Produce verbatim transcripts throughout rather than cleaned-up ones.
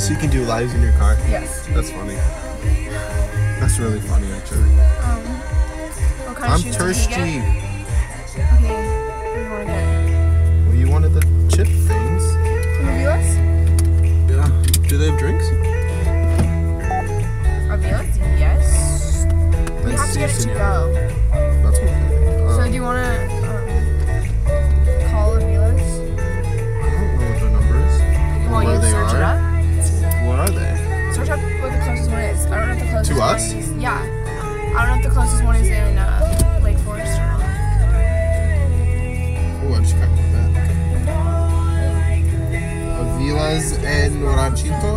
So you can do lives in your car? Yes. That's funny. That's really funny, actually. Um, what kind I'm of shoes thirsty. did you get? Okay, what do you want to get? Well, you wanted the chip things. Avilas? Yeah. Do they have drinks? Avilas? Yes. We Let's have to see, get it to senor. go. That's okay. So Um, do you want to um, call Avilas? I don't know what their number is. You Or want where you to they search are. it up? What are they? Search up what the closest one is. I don't know if the closest To one us? is. Yeah. I don't know if the closest one is in uh, Lake Forest or not. Oh, I just got that. Avilas en Ranchito?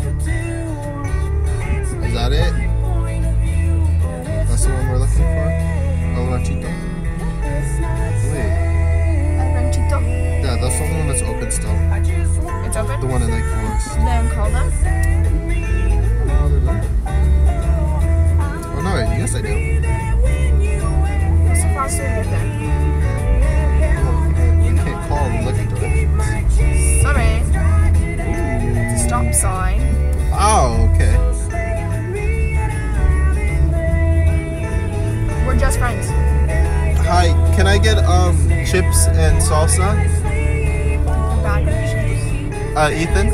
Is that it? That's the one we're looking for? El Ranchito? Wait. Ranchito. Yeah, that's the only one that's open still. It's open? The one in Lake Forest. Then call them. Oh, they're not. Oh, no, yes I do. What's the fastest way to get there? You can't call and look at directions. Sorry. It's a stop sign. Oh, okay. We're just friends. Hi, can I get um chips and salsa? A bag of chips. Uh, Ethan?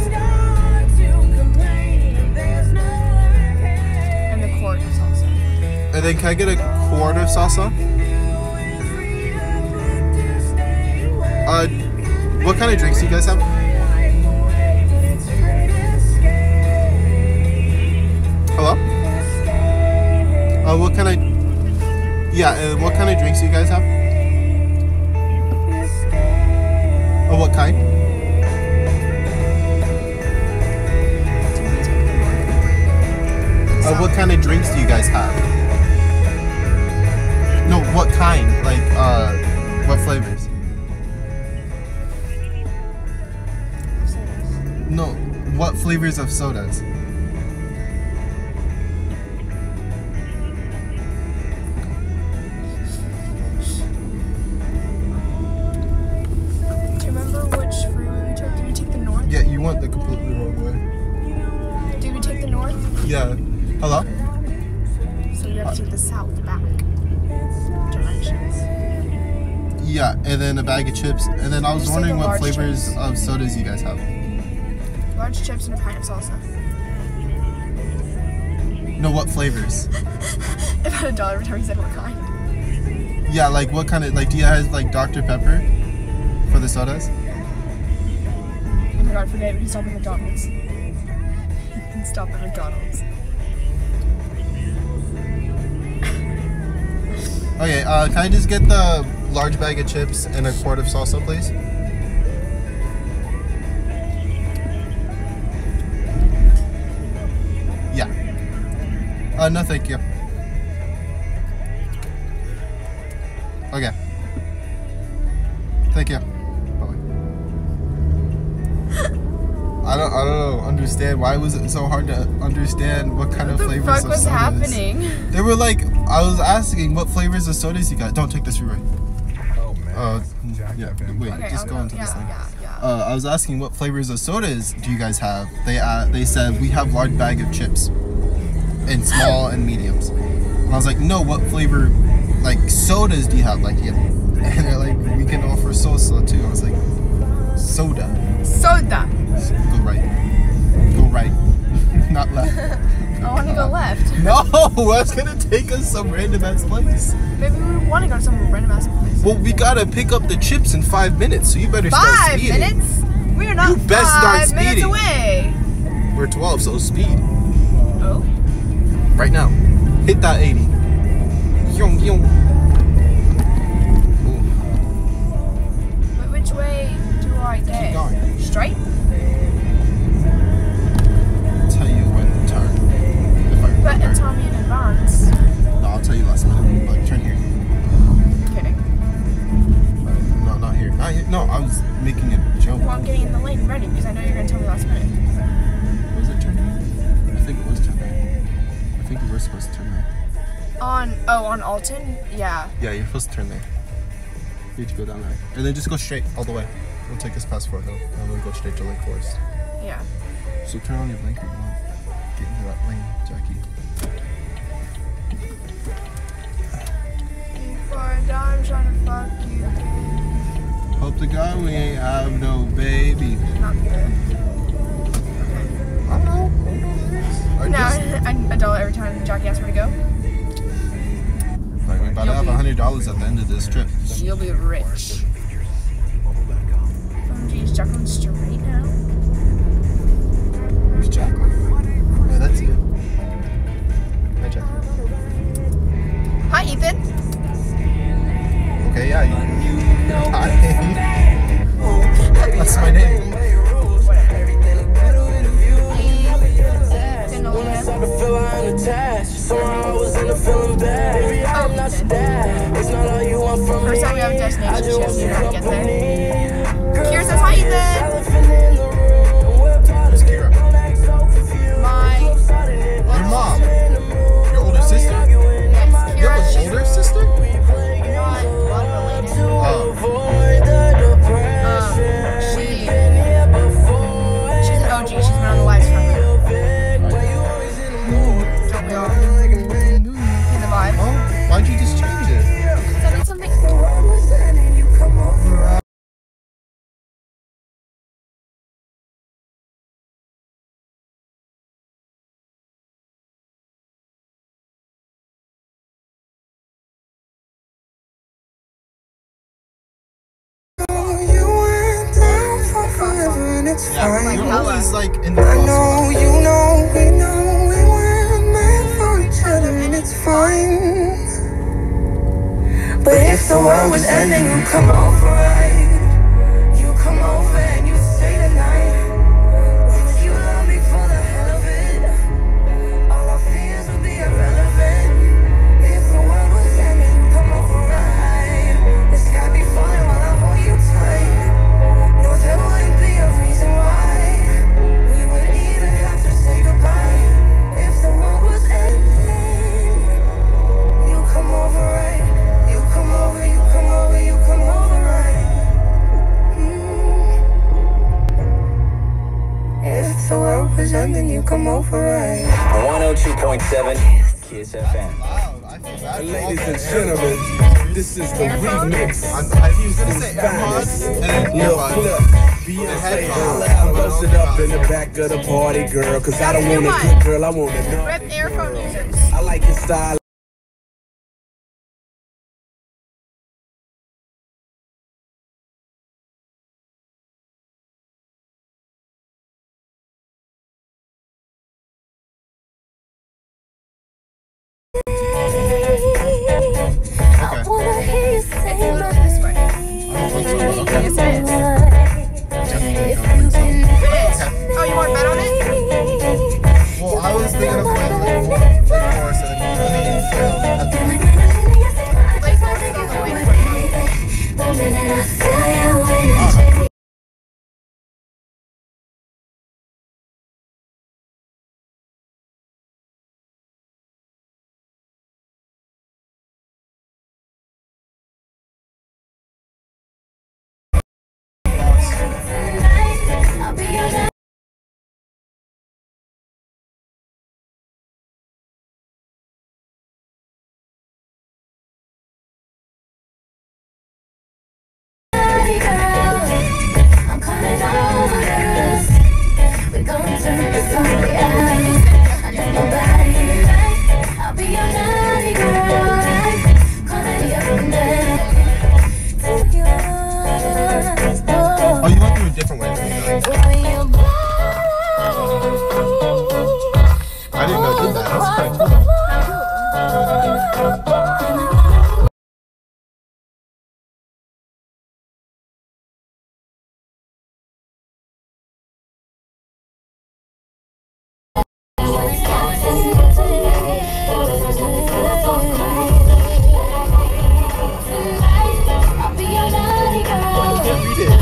And the quart of salsa. And then can I get a quart of salsa? Uh, what kind of drinks do you guys have? Hello? Uh, what kind of... Yeah, uh, what kind of drinks do you guys have? Oh, what kind? Uh, what kind of drinks do you guys have? No, what kind? Like, uh, what flavors? No, what flavors of sodas? Do you remember which freeway we took? Did we take the north? Yeah, you went the completely wrong way. Did we take the north? Yeah. Hello? So we have to take the south back directions. Yeah, and then a bag of chips. And then I was Just like wondering a what large flavors chips. of sodas you guys have. Large chips and a pint of salsa. No, what flavors? About a dollar every time you said what kind. Yeah, like what kind of, like, do you guys like Doctor Pepper for the sodas? Oh my god, forget it. We can stop at McDonald's. We can stop at McDonald's. Okay, uh, can I just get the large bag of chips and a quart of salsa, please? Yeah. Uh, no, thank you. Okay. Thank you. Bye. I don't, I don't know, understand. Why was it so hard to understand what kind What of the flavors fuck of was sodas? happening? They were like, I was asking what flavors of sodas you got. Don't take this freeway. Oh man. Uh, Jack yeah, F M. wait, Okay, just I'll go go. into this Yeah, thing. yeah, yeah. Uh, I was asking what flavors of sodas do you guys have? They uh, they said we have large bag of chips, and small and mediums. And I was like, no, what flavor, like sodas do you have? Like, yeah. And they're like, we can offer salsa too. I was like, soda. Soda. Go right. Go right. Not left. I want to go left. No, that's gonna take us some random ass place. Maybe we want to go to some random ass place. Well, we gotta pick up the chips in five minutes, so you better start Five speeding. minutes? We are not You best start five minutes speeding. away. We're twelve, so speed. Oh. Right now. Hit that eighty. Yong, yong. Ooh. But which way do I Keep get? going. Straight? Tell you when to turn. If I But remember. tell me in advance. No, I'll tell you last minute. Like, turn here. Kidding. Uh, no, not here. Not here. No, I was making a joke. Well, I'm getting in the lane ready because I know you're going to tell me last minute. Was it turn here? I think it was turn there. I think we were supposed to turn there. On, oh, on Alton? Yeah. Yeah, you're supposed to turn there. You need to go down there. And then just go straight all the way. We'll take us past Fort Hill. And we'll go straight to Lake Forest. Yeah. So turn on your blinker. Come on. Get into that lane, Jackie. For a dime, trying to fuck you. Hope to God we ain't have no baby. Not good. I don't know. I Now, just, I need a dollar every time Jackie asks where to go. like, we about to have a hundred dollars at the end of this trip. You'll be rich. Oh, geez, Jacqueline straight now. Who's Jacqueline? Oh, that's you. Hi, Jacqueline. Hi, Ethan. Okay, yeah. You, hi. That's my name. First time we have a destination, she has to know how to get there. Kira says hi, Ethan. Who's Kira? My Your mom. Your older sister? yes, You Kira. have an older sister? Not blood related. Oh. Um, she she's an O G. She's been on the lives from me. Don't we all? In the vibe. Oh, why'd you just change it? Because I need something. It's Yeah, fine. you're always like in the I crosswalk. know, you know, we know we weren't meant for each other, and it's fine. But if the world was ending, you come over, right? You come over and you stay the night. Would you love me for the hell of it? All our fears would be irrelevant. If the world was ending, you come over, right? The sky be falling while I hold you tight. No, there wouldn't be a reason why we would even have to say goodbye. If the world was ending, you come over, right? You come over, you come over, you come over, right? Mm. If the world was ending, you come over, right? one oh two point seven Kiss F M. Wow, I feel bad. Ladies and gentlemen, this is the remix. I'm, I was gonna say AirPods and then Lil earbuds. Flip, Beyonce, headphones. holla, bust it up in the back of the party, girl. Cause I don't want a good girl, I want a no. Rip earphone users. I like your style. I wanna hear you say It's a little my this way. Okay. Yes, it is. If you can It is. Oh, you want to bet on it? Well, I was thinking of playing like four, like four, so then I mean, you know, at the Play four is on the way for you. the minute I feel you when I I'll be your I'm coming over us. We're gonna turn this on the eyes. I know nobody right. I'll be your naughty girl. Gonna be up in there. Take yours. oh, you went through a different way than me. Like, When you blow. I didn't know it did that. That's kind of cool. I'll be your naughty girl. Read it.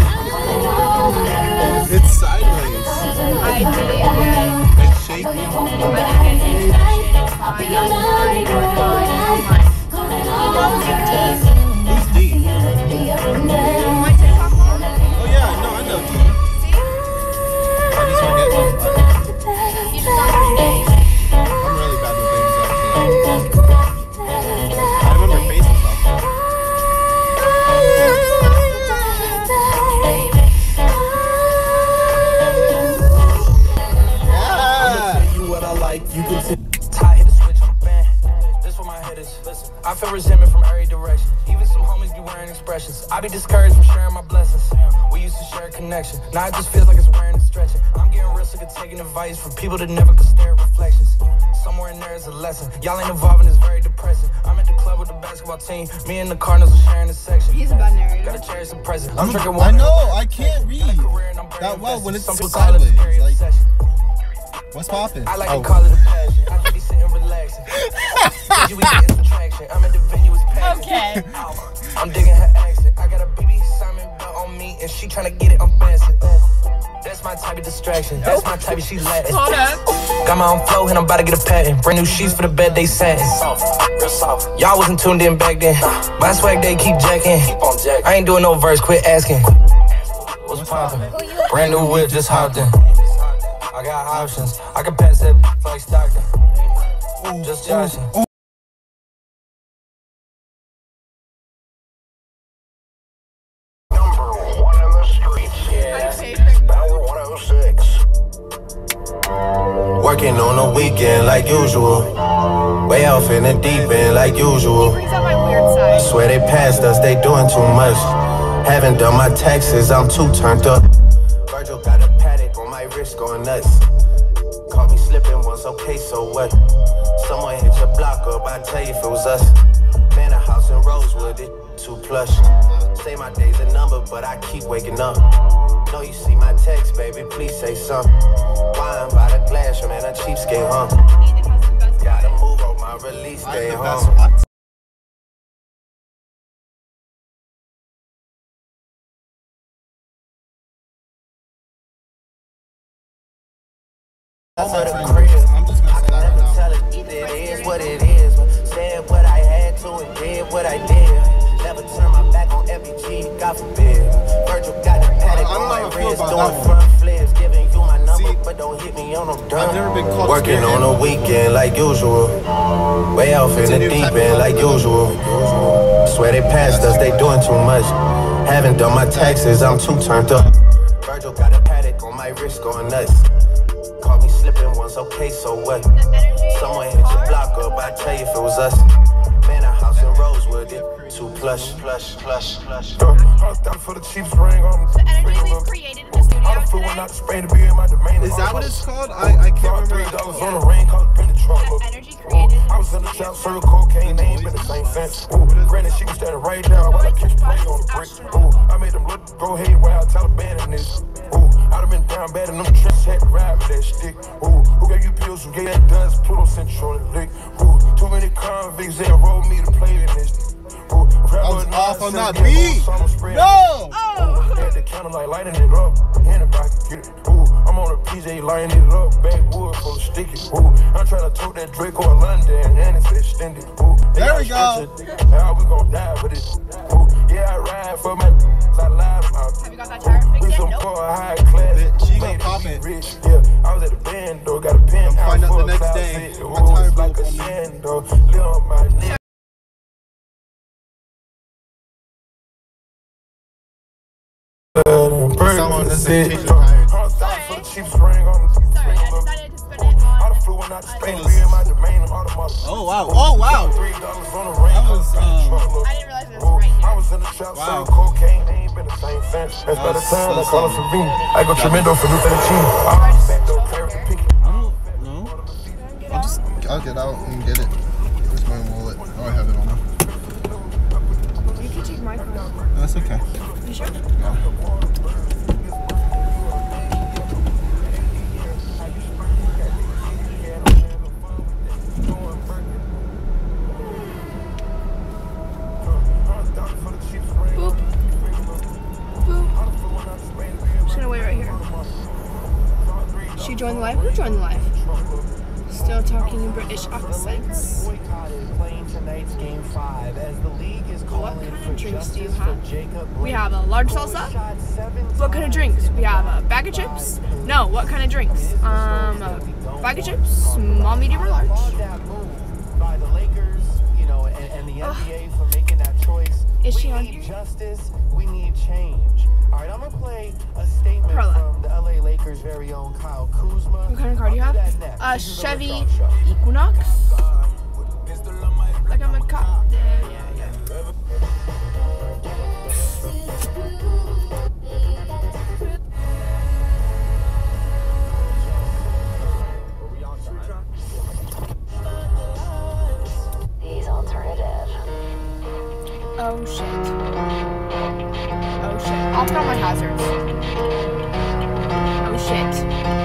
It's sideways. I did. It's shaky. I think it's I'll be your naughty girl. Who's D? My TikTok mom. Oh yeah, no, I know D. See? I just forget. be discouraged from sharing my blessings. We used to share a connection. Now it just feels like it's wearing and stretching. I'm getting real sick of taking advice from people that never could stare at reflections. Somewhere in there is a lesson. Y'all ain't involving, it's very depressing. I'm at the club with the basketball team. Me and the Cardinals are sharing a section. He's a bad narrator. Gotta cherish the present. I'm I'm, drinking I water. know, I can't read that well when it's Some people call it a sideways. scary Like, obsession. what's poppin'? I like Oh. to call it a passion. I can be sitting relaxing. You be getting some traction. I'm at the venue, it's packed. Okay. I'm digging her accent. I got a B B Simon belt on me, and she tryna get it on fasten. That's my type of distraction. That's my type of she Latin. Hold up. Got my own flow, and I'm about to get a patent. Brand new sheets for the bed, they satin. Y'all wasn't tuned in back then. My swag, they keep jacking. I ain't doing no verse, quit asking. What's poppin'? Brand new whip, just hopped in. I got options. I can pass that like Stockton. Just joshing. Working on the weekend like usual. Way off in the deep end like usual. Brings out my weird side. Swear they passed us, they doing too much. Haven't done my taxes, I'm too turned up. Virgil got a paddock on my wrist going nuts. Caught me slipping once, okay, so what? Someone hit your block up, I tell you if it was us. Man, a house in Rosewood, it too plush. Say my day's a number, but I keep waking up. Know you see my text, baby, please say something. Wine by the glass, your man a cheapskate, huh? Gotta move on my release day, huh? I'm just gonna say that right now. Tell it, it is what it is. Said what I had to and did what I did. Never turn my back on F B G, God forbid. Virgil got the paddock on my wrist, doing front flips, giving you my number, See, but don't hit me on no dime. I've never been caught Working scared. on a weekend like usual. Way off in the deep end like usual. Swear they passed us, they doing too much. Haven't done my taxes, I'm too turned up. Virgil got a paddock on my wrist going nuts. Caught me slipping once, okay, so what? Someone hit your block up, I tell you if it was us. Man, a house in Rosewood, it too plush, plush, plush, plush. Down for the cheapest ring on The energy we've created in the studio today. Is that what it's called? I, I can't remember. on the ring, call it been the trunk. The energy created. I was in the trap, circle cocaine, they ain't been the same since. Ooh, granted, she was standing right there while I catch play on the brick. Ooh, I made them look, go ahead while I Taliban in this. Ooh, I'd have been down bad in them trips, had to ride with that stick. Ooh, who gave you pills, who gave that dust, Pluto Central and lick. Ooh, too many convicts, they enrolled me to play in this. Ooh, I was off on that beat. No! Oh! At the counter, like lighting it up, anybody can get it. Ooh, I'm on a P J lighting it up, backwood full of sticky. Ooh, I'm trying to tote that Draco in London, and it's extended. Ooh, There we go. How we gon' die for this? Ooh, yeah, I ride for my. I lied about Have you got that tire fixed we yet? some Nope. poor high class. She gonna made pop be it. Rich. Yeah, I was at the band though, got a pen. Find out for the a next cloud day. city. My Ooh, tire it's like broke a on me. sand though. Live on my neck. Someone is changing tires. Sorry. Sorry, I decided to spend it on. Oh wow! Oh wow! That was um. I didn't realize it was right here. I was in the trap, Wow. selling cocaine, they ain't been the same since. That's by the That's time so I call it something. Savini. I go tremendo for Luther and Cheese. I'm back though, carrot and picky. I don't know. I'll just I'll get out and get it. Where's my wallet? Oh, I have it on me. You can take my phone. That's okay. You sure? Boop. Boop. I'm just gonna wait right here. She joined the live? Who joined the live? Still talking in British accents. What kind of drinks do you have? We have a large salsa. What kind of drinks? We have a bag of chips. No, what kind of drinks? Um, a bag of chips, small, medium, or large. By the Lakers, you know, and, and the N B A for making that choice. Is she we on need here? justice. We need change. All right, I'm gonna play a statement Carla. from the L A Lakers' very own Kyle Kuzma. What kind of car do you I'll have? do that next. A This is the Chevy Rick Ross Show. Equinox. Like I'm a cop. Oh shit. Oh shit. I'll put on my hazards. Oh shit.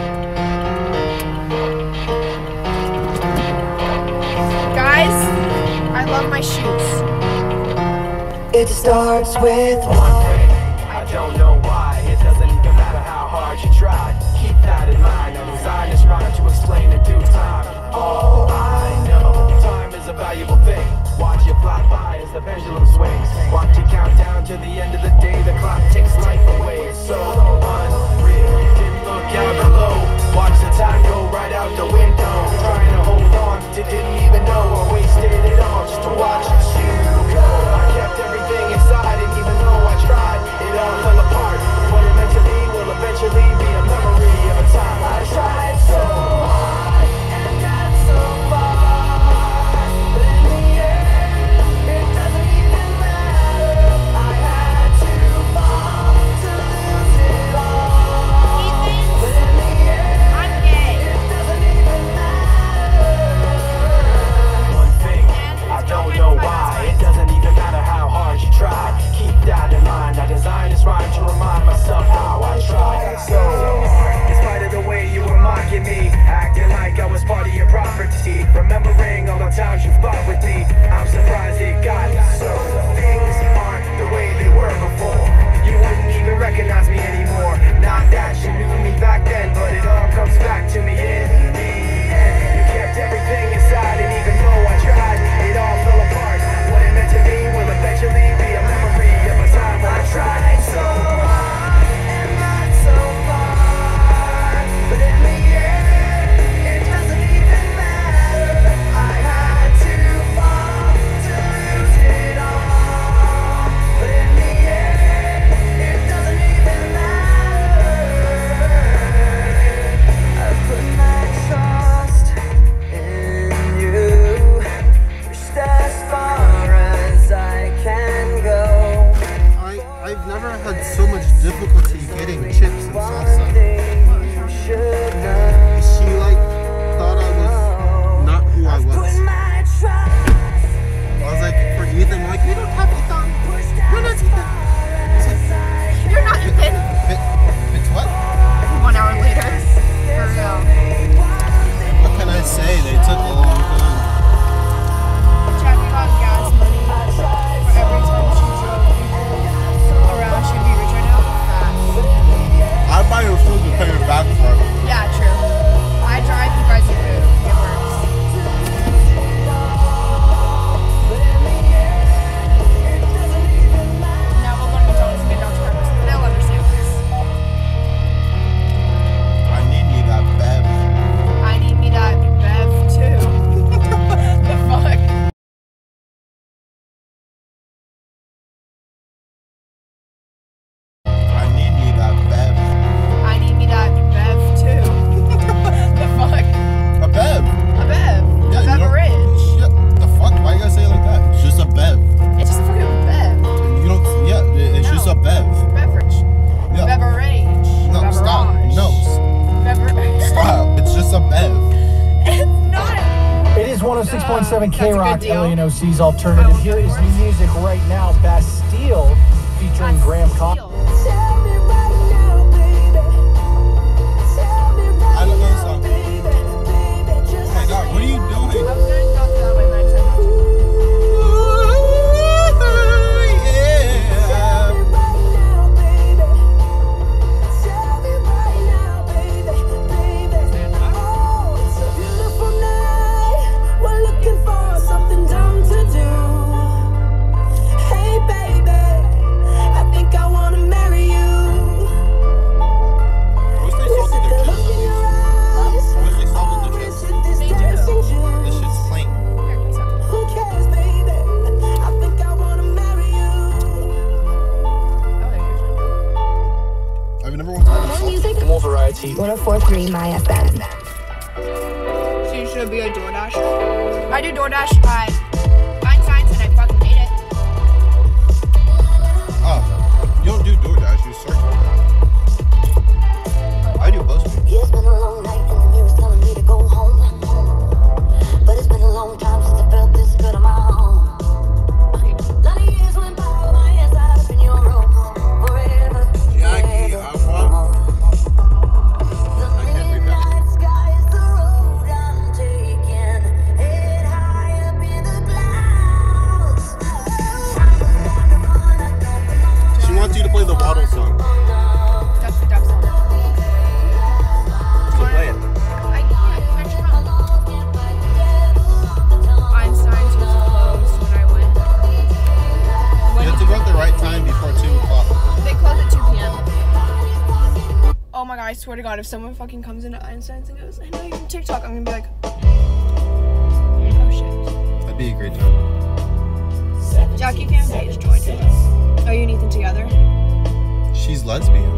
Guys, I love my shoes. It starts with one thing. I don't know why. It doesn't even matter how hard you try. Keep that in mind. I designed this rhyme to explain in due time. All I know, time is a valuable thing. Watch it fly by as the pendulum swings. Watch it count down to the end of the day. The clock takes life away. It's so unreal. Didn't look out below. Watch the time go right out the window. Trying to hold on, didn't even know I wasted it all just to watch you go. I kept everything inside, and even though I tried, it all fell apart. What it meant to be will eventually be a memory of a time I tried so hard and got so far. But in the end, it doesn't even matter. I had to fall to lose it all. But in the end, I'm gay. it doesn't even matter. One thing, I don't know why. It doesn't even matter how hard you try. Keep that in mind. I designed this rhyme to remind myself how I tried so hard. In spite of the way you were mocking me, acting like I was part of your property, remembering all the times you fought with me. I'm surprised it got so. Things aren't the way they were before. You wouldn't even recognize me anymore. Not that you knew me back then, but it all comes back to me in the end. You kept everything inside, and even though I tried, it all fell apart. What it meant to me will eventually be a memory of a time when I tried so hard and got so far. But in the end, it doesn't even matter. I had to fall to lose it all. But in the end, it doesn't even matter. I put my trust in you. Pushed as far as I can go. I, I've never had so much difficulty getting chips and salsa. She like thought I was not who I was. I was like, for Ethan, like, we don't have Ethan. You're not Ethan. It's like, You're not Ethan. it, it's what? One hour later. For real. What can I say? They took a long time. Checking on gas money for every time she drove people around. She'd be rich right now. Facts. I buy her food to pay her back for it. Yeah, true. I drive, he buys me food. It works. Now we'll go to McDonald's and get Doctor Peppers. They'll understand this. I need me that Bev. I need me that Bev too. The fuck? I need me that Bev. I need me that Bev too. The fuck? A Bev. A Bev. Yeah, a you don't- beverage. Yeah, the fuck? Why you gotta say it like that? It's just a Bev. It's just a fucking Bev. You don't, yeah, it- it's No. just a Bev. Beverage. Yeah. Beverage. No, stop. Beverage. No, s- Beverage. stop. It's just a Bev. It's not. It is one oh six point seven That's a K good Rock, deal. L A N O C's alternative. I Here will is go new for it. music right now, Bastille, featuring Graham Cox. I don't know the song. Oh my god, what are you doing? I was gonna go through that way, but I decided not to. What's they salted their chips at least? What's they salted their chips? They do. This shit's plain. Here, can you stop? Oh, there you I've never once had a salted. Music More variety. one oh four point three My F M. go. So you should be a DoorDash. I do DoorDash at Einstein's and I fucking hate it. Oh, you don't do DoorDash, you search DoorDash. I do BuzzFeed. It's been a long night and the mirror's telling me to go home. But it's been a long time since I felt this good on my own. None of years went by. swear to God, if someone fucking comes into Einstein's and goes, I know you're from TikTok, I'm gonna be like, oh shit. That'd be a great time. Jackie Fan Page joined it. Are you and Ethan together? She's lesbian.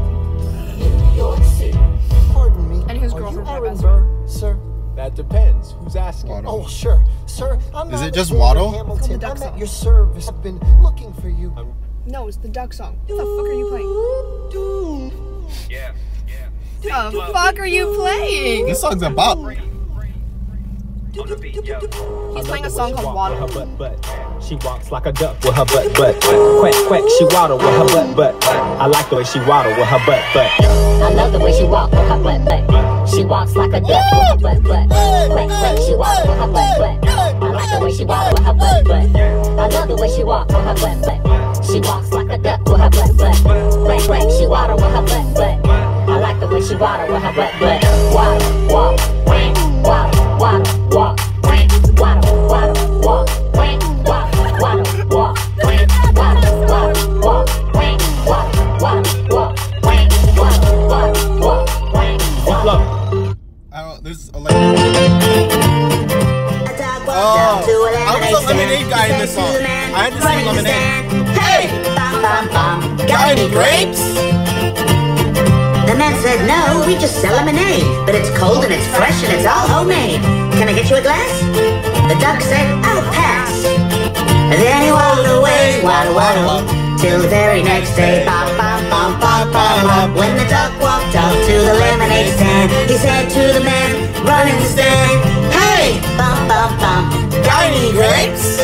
Pardon me. And whose Are you girlfriend's my Aaron best Burr, friend? sir? That depends. Who's asking? Waddle. Oh, sure. Sir, I'm Is not it just Alexander Waddle? Hamilton. Called the duck I'm at song. your service. I've been looking for you. No, it's the duck song. What the fuck are you playing? Yeah, yeah. The fuck are you playing? This song's a bop. On the beat, yo. He's playing a song called Waddle. Butt, butt. She walks like a duck with her butt, butt. Quack, quack, she waddle with her butt, butt. I like the way she waddle with her butt, butt. I love the way she walks with her butt, butt. She walks like a duck with her butt, butt. Quack, quack, she waddle with her butt, butt. I like the way she waddle with her butt, butt. I love the way she walks with her butt, butt. She walks like a duck with her butt, butt. Quack, quack, she waddle with her butt, butt. I like the way she waddle with her butt, butt. Waddle, walk, quack, waddle, waddle, walk, quack, waddle, waddle, walk, quack, waddle, waddle, walk, quack, waddle, waddle, walk, quack, waddle, waddle, walk, quack, waddle, waddle, walk, quack, waddle. I don't, there's a, like, oh, I was a lemonade guy in this song. I had to sing lemonade. Hey! Bum, bum, bum. Got any grapes? The man said, no, we just sell lemonade. But it's cold and it's fresh and it's all homemade. Can I get you a glass? The duck said, I'll pass. And then he waddled away, waddle, waddle, till the very next day. Bum, bum, bum, bum, bum, bum. When the duck walked up to the lemonade stand, he said to the man running the stand, hey! Bum, bum, bum. Got any grapes?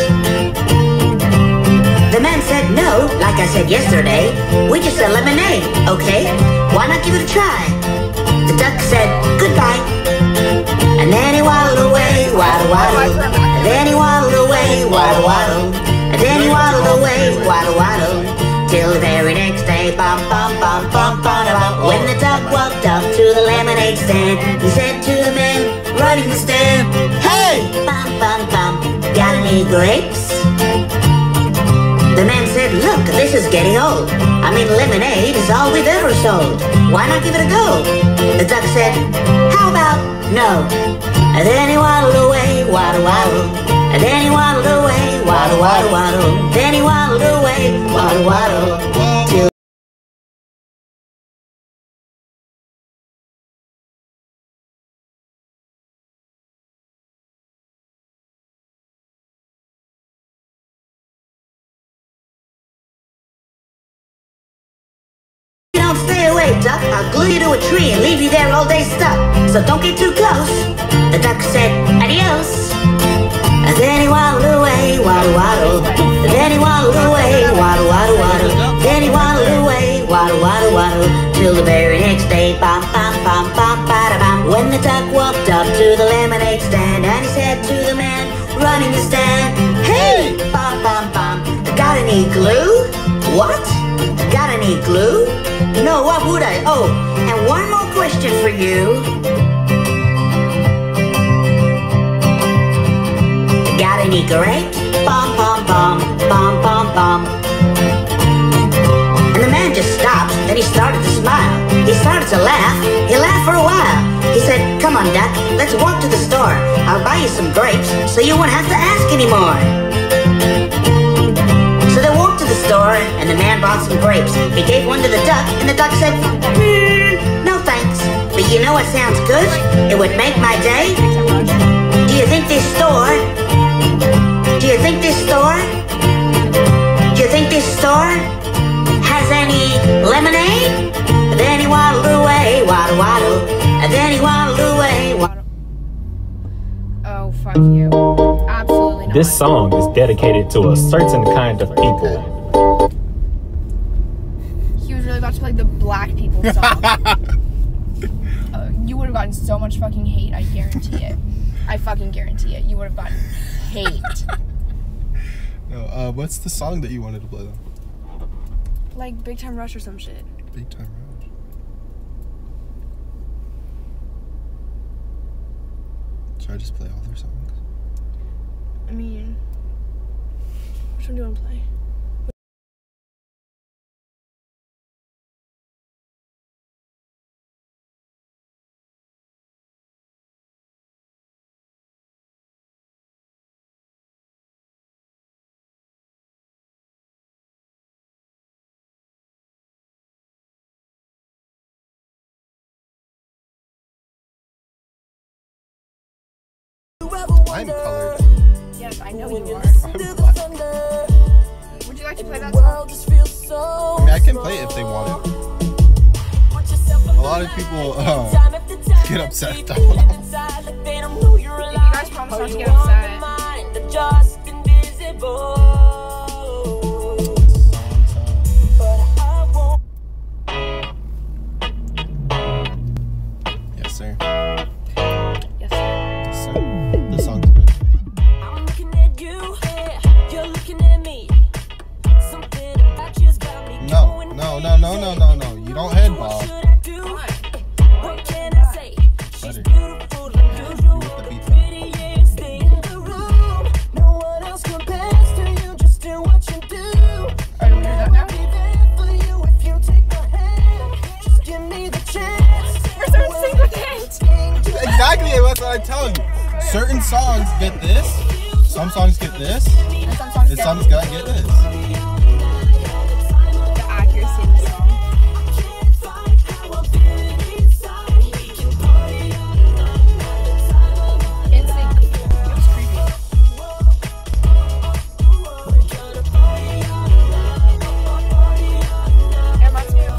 The man said, no, like I said yesterday, we just sell lemonade, okay? Why not give it a try? The duck said, goodbye. And then he waddled away, waddle, waddle. And then he waddled away, waddle, waddle. And then he waddled away, waddle, waddle. Till the very next day, bum, bum, bum, bum, bum, bum. When the duck walked up to the lemonade stand, he said to the man running the stand, hey! Bum, bum, bum, got any grapes? The man said, look, this is getting old. I mean, lemonade is all we've ever sold. Why not give it a go? The duck said, how about no? And then he waddled away, waddle, waddle. And then he waddled away, waddle, waddle, waddle. Then he waddled away, waddle, waddle. Till stay away, duck. I'll glue you to a tree and leave you there all day stuck. So don't get too close. The duck said, adios. And then he waddled away, waddle, waddle. And then he waddled away, waddle, waddle, waddle. Then he waddled away, waddle, waddle, waddle. Till the very next day, bum, bum, bum, bum, bada, bum. When the duck walked up to the lemonade stand, and he said to the man running the stand, hey, bum, bum, bum. Got any glue? What? Got any glue? No, what would I? Oh, and one more question for you. Got any grapes? Bum, bum, bum, bum, bum, bum. And the man just stopped, then he started to smile. He started to laugh. He laughed for a while. He said, come on, duck, let's walk to the store. I'll buy you some grapes so you won't have to ask anymore. So they walked to the store, and the man bought some grapes. He gave one to the duck, and the duck said, mm, no thanks. But you know what sounds good? It would make my day. Do you think this store? Do you think this store? Do you think this store has any lemonade? And then he waddled away, waddle, waddle. And then he waddled away, waddle. Oh, fuck you. Absolutely not. This song is dedicated to a certain kind of people. He was really about to play the black people song. uh, you would have gotten so much fucking hate, I guarantee it. I fucking guarantee it. You would have gotten hate. No, uh, what's the song that you wanted to play though? Like Big Time Rush or some shit. Big Time Rush. Should I just play all their songs? I mean, which one do you want to play? I'm colored. Yes, I know you are. I'm black. Would you like to play that song? I mean, I can play it if they want it. A lot of people uh, get upset though. If you guys promise not to get upset. Yes, sir. Yes, sir. Yes, sir. This song's good. I'm looking at you, you're looking at me. Something about you's got me No, no, no, no, no, no, no. You don't head bob. What can I say? She's beautiful, unusual, the prettiest thing in the room. No one else compares to you, just do what you do. And I'll be there for you if you take my hand. Just give me the chance. We're starting to sing with it. Exactly, that's what I'm telling you. Certain songs get this, some songs get this, And some songs and get some get get this. the accuracy in the song. Instinct. It was creepy. It reminds me of.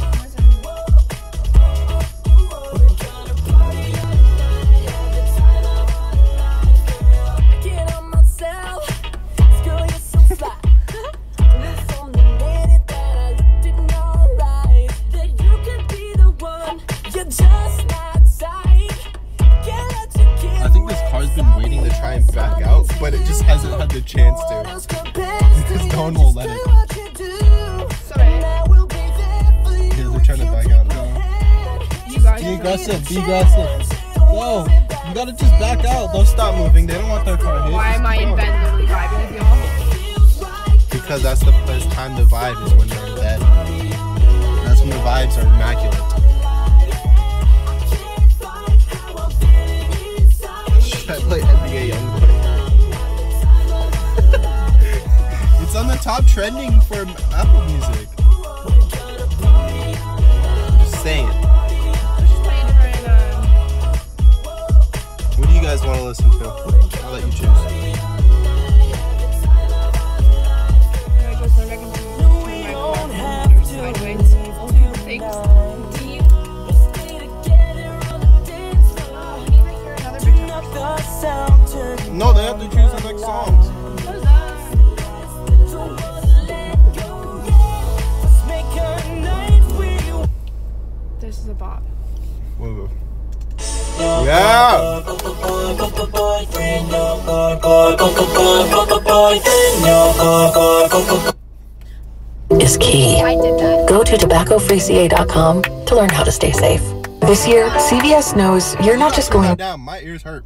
Get on myself, girl, you're so fly. From the minute that I looked in your eyes, that you could be the one. You're just not sight. I think this car's been waiting to try and back out, but it just hasn't had the chance to. Because no one will let it. Sorry. Yeah, they're trying to back out. No. You guys. Be aggressive, be aggressive. Whoa, you gotta just back out. Don't stop moving. They don't want their car hit. Why Just am I keep in going. bed literally vibing with y'all? Because that's the best time to vibe is when they're in bed. That's when the vibes are immaculate. Should I play N B A Youngboy? It's on the top trending for Apple Music. Just saying. Let's just play a different. Um, What do you guys want to listen to? I'll let you choose. no, I just learned I can do my sideways. Thanks. Do you? No, they have to choose the next songs. What is that? This is a bop. Whoa. Yeah! Is key. I did that. Go to tobacco free c a dot com to learn how to stay safe. This year, C V S knows you're not just going. Down. My ears hurt.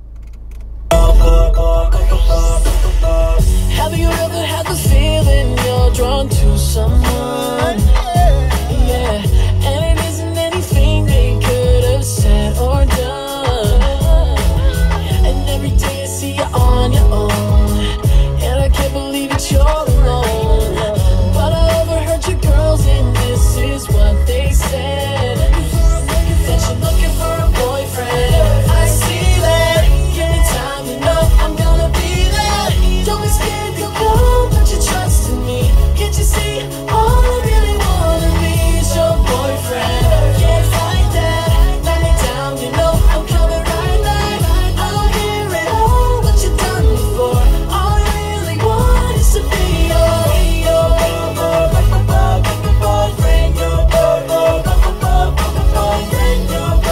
Have you ever had the feeling you're drawn to someone? Yeah, and it isn't anything they could have said or done. And every day I see you on your own, and I can't believe that you're alone. But I overheard your girls, and this is what they said: that you're looking for a boyfriend. I see that. Anytime you know I'm gonna be there. Don't be scared to go, but you trust in me. Can't you see? All I really wanna be is your boyfriend. Can't fight that. Let me down, you know I'm coming right back. I don't hear it all, what you done before. All I really want is to be your, your boyfriend, your boyfriend, your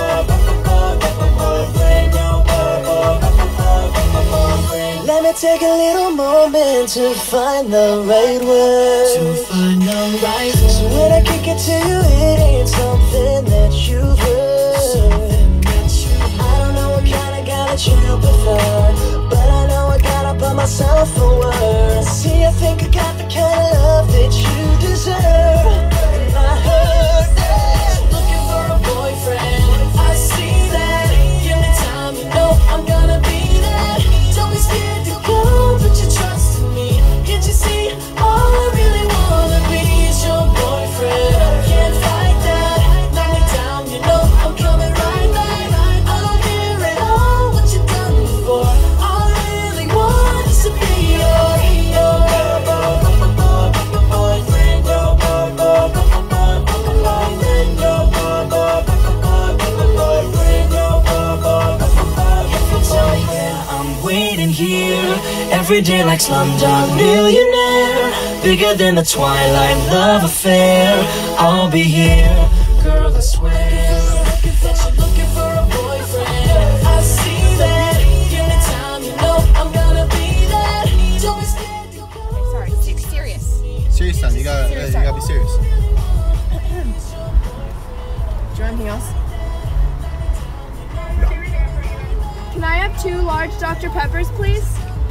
boyfriend. Let me take a little moment to find the right word. To find the right word. So when I kick it to you, it ain't something that you've heard. Something that you heard. I don't know what kind of guy that you prefer, but I know I gotta put myself forward. See, I think I got the kind of love that you deserve. And I heard that you're looking for a boyfriend. I see that. Anytime you know I'm gonna be there. Don't be scared to go, but you trust in me. Can't you see? All I really wanna be is your boyfriend. Can't fight that. Knock me down, you know I'm coming right back. I don't hear it all, what you done before. here every day like Slumdog Millionaire. Bigger than the Twilight love affair. I'll be here, girl, I swear. Looking that you're looking for a boyfriend. I see that. Give me time, you know I'm gonna be there. Don't be scared. Sorry, se- serious. Serious time. You gotta, Serious uh, you gotta be serious. Do you want anything else? Can I have two large Doctor Peppers, please?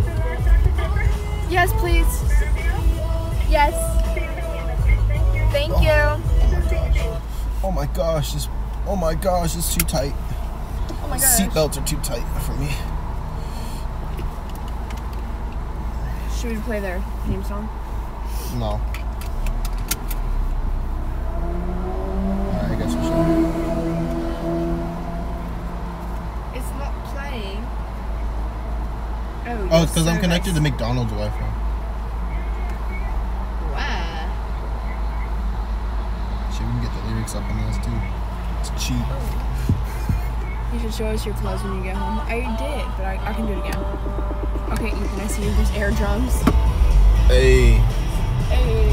Yes, please. Yes. Thank you. Oh my gosh, this. Oh my gosh, it's too tight. Oh my gosh. Seatbelts are too tight for me. Should we play their theme song? No. Alright, I guess we should. It's not playing. Oh, Oh, it's because I'm connected to McDonald's Wi-Fi. Wow. Shit, we can get the lyrics up on this too. It's cheap. You should show us your clothes when you get home. I did, but I, I can do it again. Okay, Ethan, I see you. There's air drums. Hey. Hey.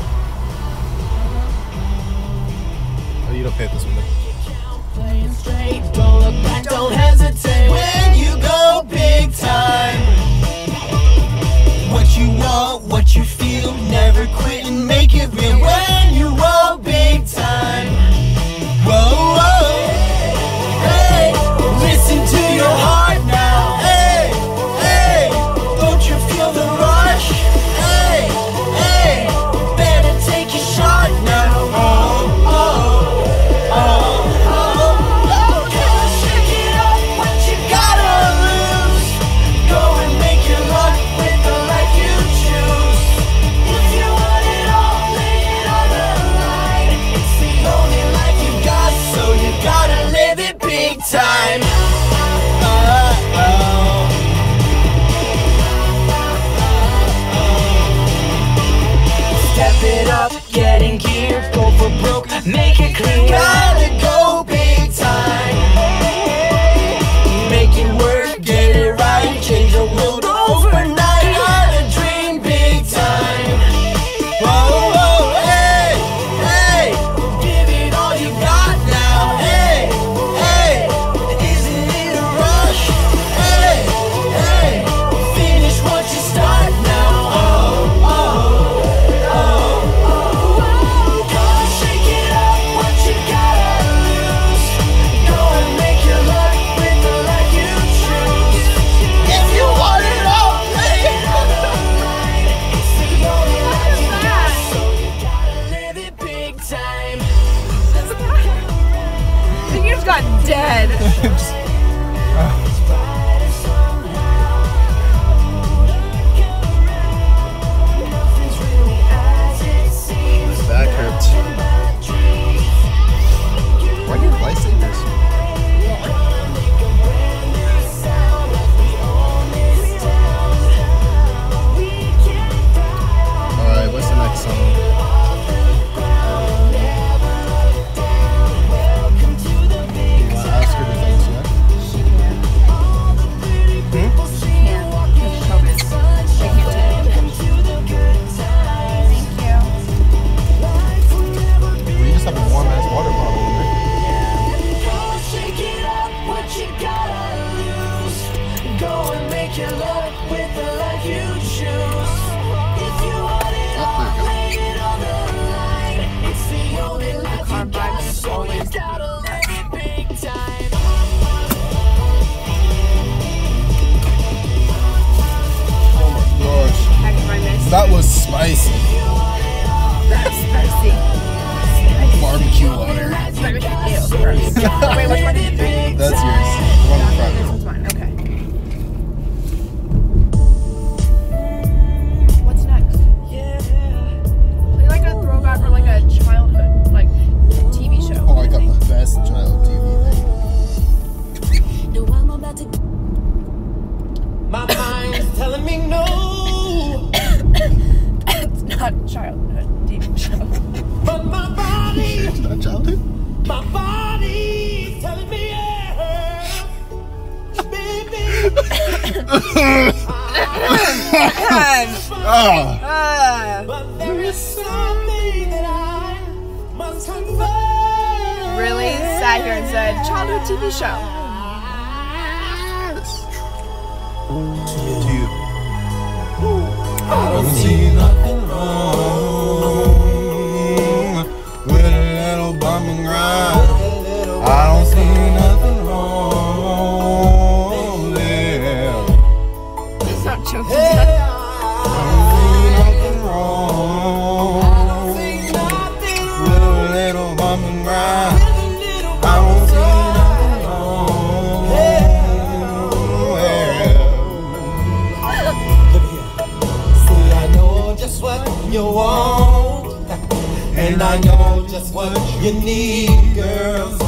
Oh, you don't pay this one. Playing straight, don't look back, don't hesitate. When you go big time, what you want, what you feel, never quit and make it real. When you roll big time, whoa, whoa, hey, listen to your heart now, hey, hey, don't you feel the rush, hey, hey, better take a shot now, oh, oh, oh, oh, oh, girl, shake it up, what you gotta lose, go and make your luck with the life you choose, if you want it all, lay it on the line, it's the only life you got, so you gotta live it big time. Step it up, get in gear, go for broke, make it clear. Gotta go big time. Make it work, get it right, change the world overnight. Gotta dream big time. Whoa, whoa, hey, hey, give it all you got now. Hey, hey, isn't it a rush? Hey, hey, finish what you start now. Oh, oh. Got dead. Back hurts. Why do you have lightsabers? Alright, what's the next song? That was spicy. That's spicy. Barbecue water. Wait, which one did you drink? That's yours. The one in front. This one's mine. Okay. What's next? Play like a throwback or like a childhood, like T V show. Oh, I got the best child T V thing. My mind's telling me no. It's not childhood T V show. But my body, it's not childhood. My body's telling me yeah. Baby, Really sat here and said childhood T V show. To you. I don't see nothing wrong with a little bump and grind. I don't see nothing wrong there. It's not choking to I don't see nothing wrong with a little bump and grind. I don't see nothing wrong there. See, I know just what you want, and I know just what you need, girl. So,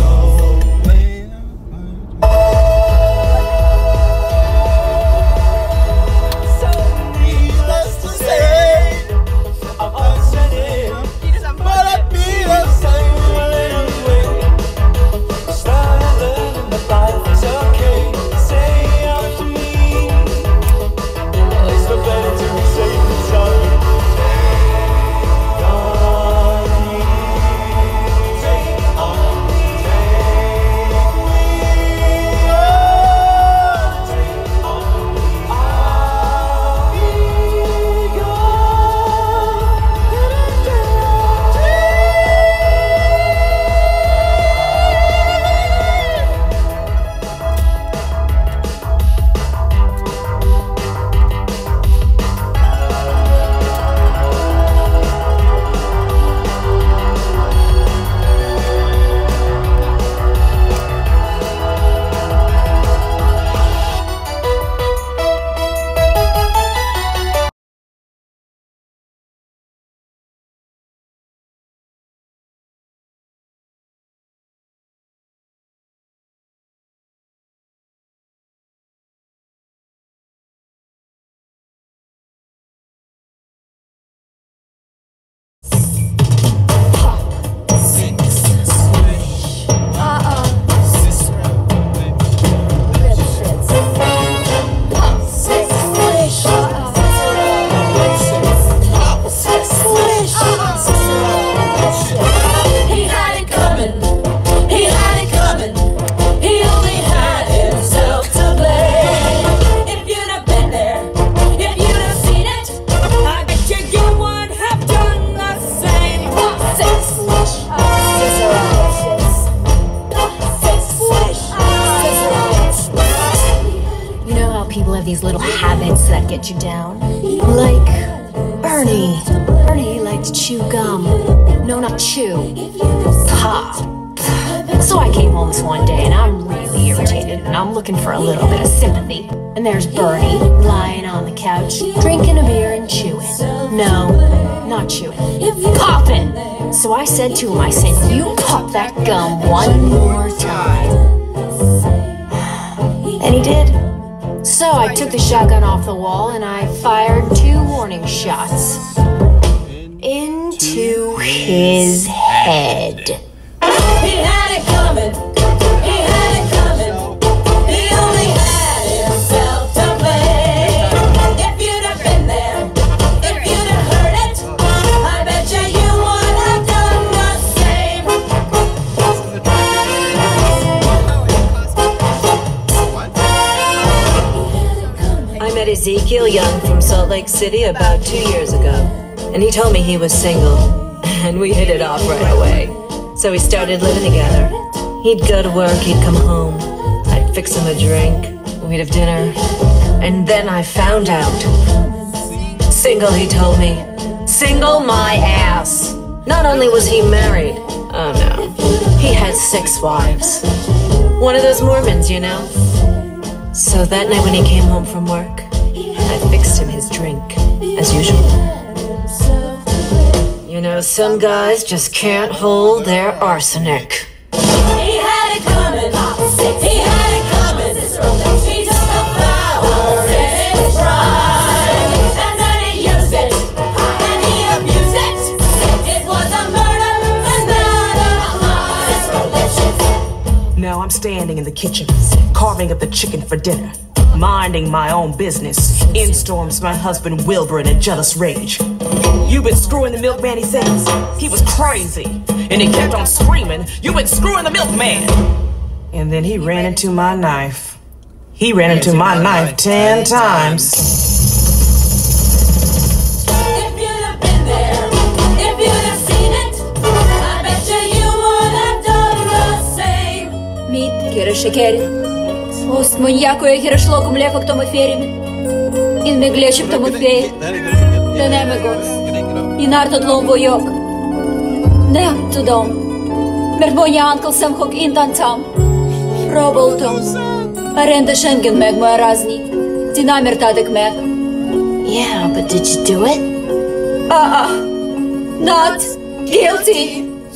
so needless to say, I'm upset, but I feel the same way. Start learning that life is okay. Say out to me, it's no better to be safe than sorry. These little habits that get you down. Like Bernie. Bernie liked to chew gum. No, not chew. Pop. So I came home this one day and I'm really irritated and I'm looking for a little bit of sympathy. And there's Bernie lying on the couch, drinking a beer and chewing. No, not chewing. Popping. So I said to him, I said, you pop that gum one more time. And he did. So I took the shotgun off the wall and I fired two warning shots into his head. He had it coming. He had it coming. He only had himself to blame. If you'd have been there, if you'd have heard it, I bet you you would have done the same. I met Ezekiel Young from Salt Lake City about two years ago, and he told me he was single, and we hit it off right away. So we started living together. He'd go to work, he'd come home, I'd fix him a drink, we'd have dinner, and then I found out. Single, he told me. Single my ass. Not only was he married, oh no, he had six wives. One of those Mormons, you know? So that night when he came home from work, I fixed him his drink, as usual. You know, some guys just can't hold their arsenic. He had it coming. He had it coming. He took the power in his pride, and then he used it, and he abused it. It was a murder and not a lie. Now I'm standing in the kitchen, carving up the chicken for dinner. minding my own business. In storms my husband Wilbur in a jealous rage. "You've been screwing the milkman," he says. He was crazy, and he kept on screaming, "You've been screwing the milkman!" And then he ran into my knife. He ran into my knife ten times. If you'd have been there, if you'd have seen it, I bet you would have done the same. Мит, кера шекери. Ост маньяко е херашлоко млеко к тому ферим. Ин ме глече к тому феи. Да не ме гос. И нартот лом войок. Не to dom. Mert bonja uncle sem hok intan tam. Roboltom. Arenda Schengen meg moja razni. Ti namjer tadek meg. Yeah, but did you do it? Uh-uh. Not guilty.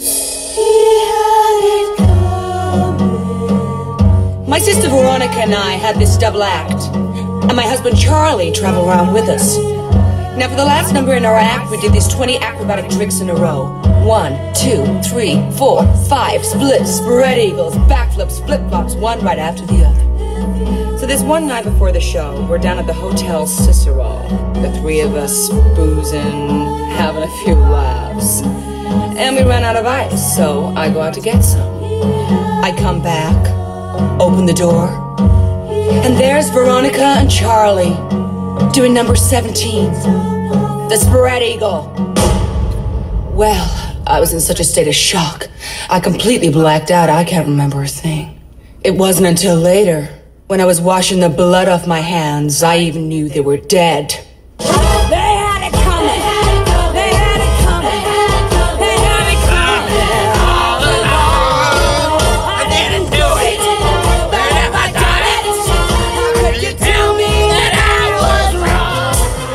My sister Veronica and I had this double act, and my husband Charlie traveled around with us. Now for the last number in our act, we did these twenty acrobatic tricks in a row. One, two, three, four, five, splits, spread eagles, backflips, flip-flops, one right after the other. So this one night before the show, we're down at the Hotel Cicero, the three of us boozing, having a few laughs. And we ran out of ice, so I go out to get some. I come back, open the door, and there's Veronica and Charlie doing number seventeen, the spread eagle. Well, I was in such a state of shock. I completely blacked out. I can't remember a thing. It wasn't until later, when I was washing the blood off my hands, I even knew they were dead. They had it coming. They had it coming. They had it coming all along. I didn't do it. But if I done it, how could you tell me that I was wrong?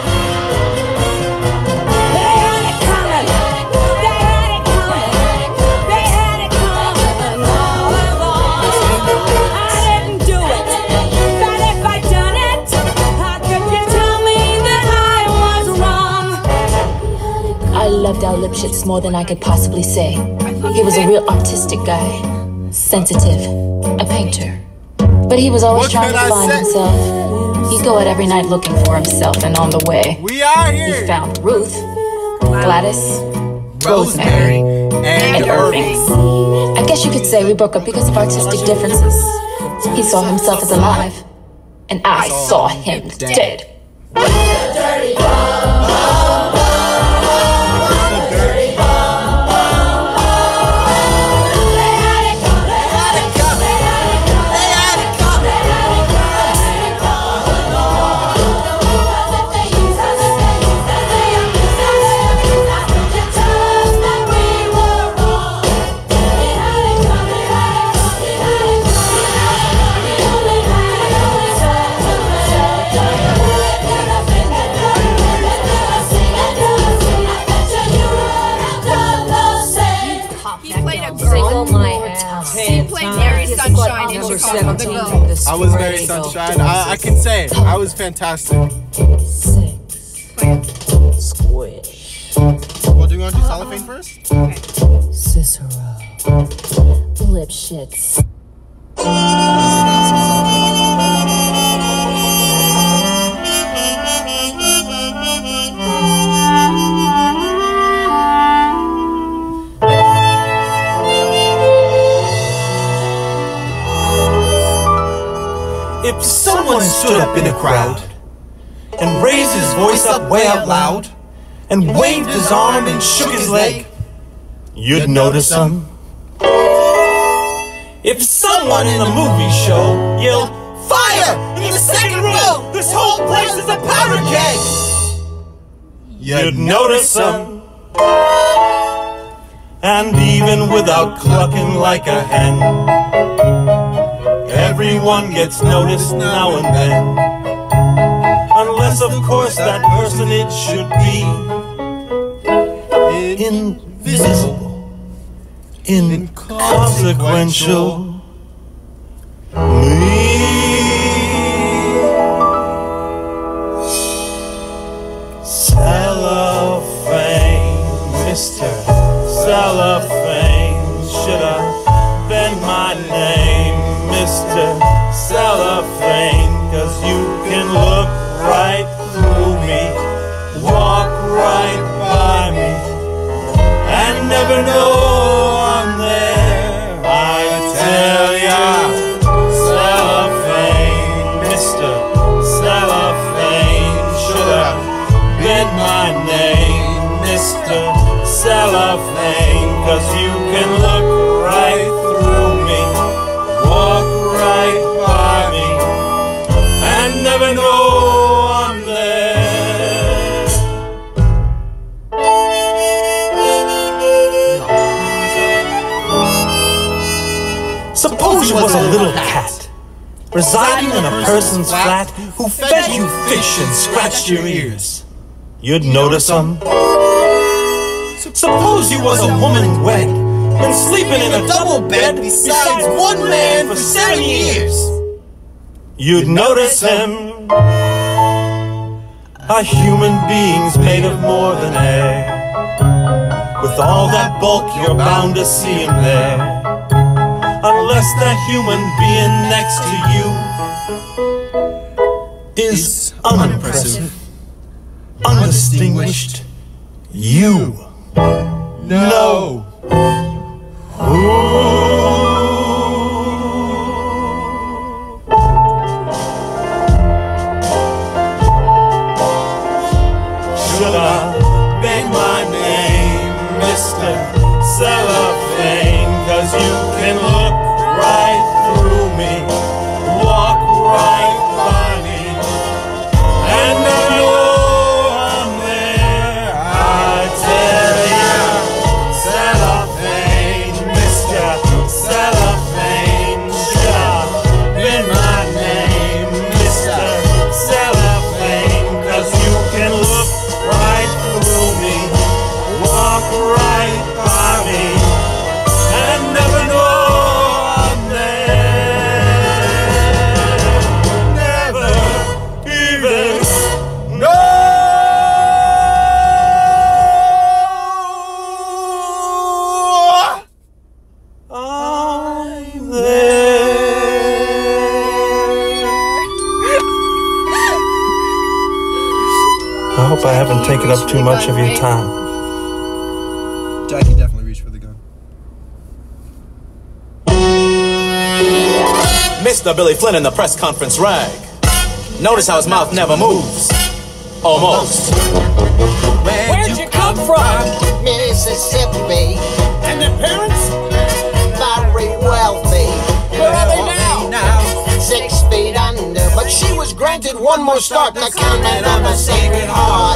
They had it coming. They had it coming. They had it coming all along. I didn't do it. But if I done it, how could you tell me that I was wrong? I loved Al Lipschitz more than I could possibly say. He was a real artistic guy. Sensitive. A painter. But he was always What trying can to I find say? himself. He'd go out every night looking for himself, and on the way, We are here. he found Ruth, Gladys, Rosemary, and and Irving. I guess you could say we broke up because of artistic differences. He saw himself as alive, and I saw him dead. He played a girl. He played Mary Sunshine in Chicago. The girl. I was very sunshine. I, I can say it. I was fantastic. Squish. Well, do you want to do cellophane first? Cicero. Lipschitz. If someone stood up in a crowd and raised his voice up way out loud and waved his arm and shook his leg, you'd notice him. If someone in a movie show yelled, "Fire! In the second row! This whole place is a powder keg!" You'd notice him. And even without clucking like a hen, everyone gets noticed now and then. Unless, of course, that personage should be invisible, inconsequential. Me. Cellophane, Mister Cellophane, should I bend my name, Mister Cellophane, 'cause you never know I'm there. I tell ya, cellophane, Mister Cellophane should have been my name, Mister Cellophane, 'cause you can look right through me, walk right by me, and never know I'm there. Suppose you was a little cat residing in a person's flat who fed you fish and scratched your ears. You'd notice him. Suppose you was a woman wed and sleeping in a double bed besides one man for seven years. You'd notice him. A human being's made of more than air. With all that bulk, you're bound to see him there. Unless that human being next to you is unimpressive, undistinguished, you know. Should I beg my name, Mister Cellophane, 'cause you can look right through me, walk right by me, and I know I'm there. I tell ya, Cellophane, Mister Cellophane, should have been my name, Mister Cellophane, 'cause you can look right through me, walk right by me, and never know I'm there. Never even know I'm there. I hope I haven't taken up too much of your time. Jackie definitely reached for the gun. Mister Billy Flynn in the press conference rag. Notice how his mouth never moves. Almost. Where'd you come from? Mississippi. And their parents? Very wealthy. Where are they now? Six feet under, but she was granted one more start in the convent of the Sacred Heart.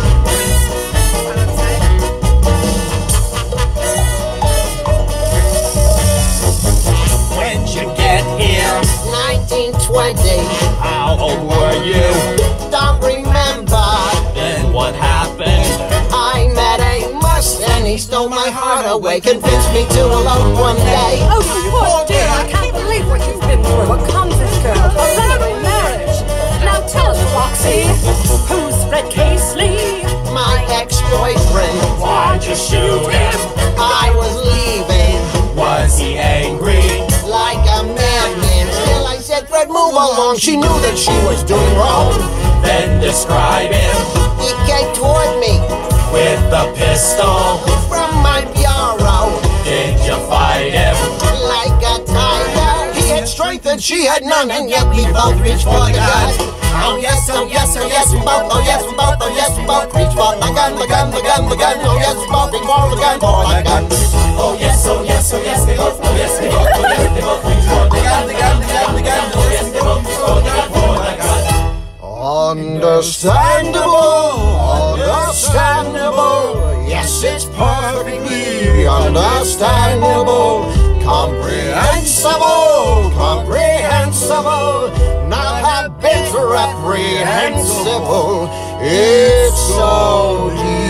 When'd you get here? nineteen twenty. How old were you? Don't remember. Then what happened? I met a Mustang, he stole my heart away, convinced me to elope one day. Oh, you poor dear, I can't believe what you've been through. What comes this girl? A runaway marriage. Now tell us, Roxy, who's Fred Casely? My ex-boyfriend. Why'd you shoot him? I was leaving. Was he angry? Like a madman. Still I said, Fred, move along. She knew that she was doing wrong. Then describe him He came toward me with the pistol. from my bureau. Did you fight him? Like a tiger. He had strength and she had none, and yet we both reached for the gun. Oh yes, oh yes, oh yes, we both, oh yes, we both, oh yes, we both reached for the gun, the gun, the gun, the gun. Oh yes, we both reached for the gun, for the gun. Oh yes, oh yes, oh yes, they both, oh yes, they both, oh yes, they both reach for the gun, the gun, the gun, the gun. Oh yes, they both reach for the gun, for the gun. Understandable, understandable. Yes, it's perfectly understandable. Comprehensible, comprehensible. Not a bit reprehensible. It's so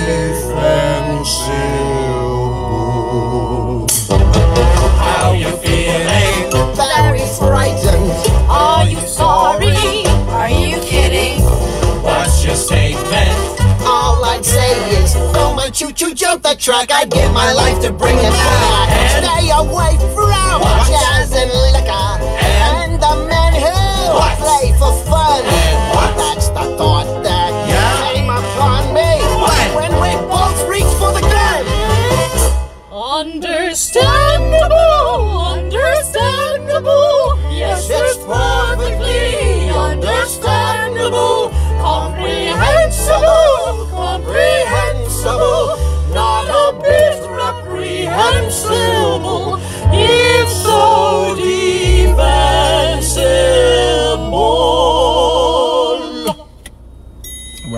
defensible. How you feeling? Very frightened. Are you sorry? Are you kidding? What's your statement? All I'd say is, though my choo-choo jumped the track, I'd give my life to bring it back. And? Stay away from What? jazz and liquor. And? And the men who What? play for fun. And what? That's the thought that Yeah? came upon me What? when we both reached for the gun.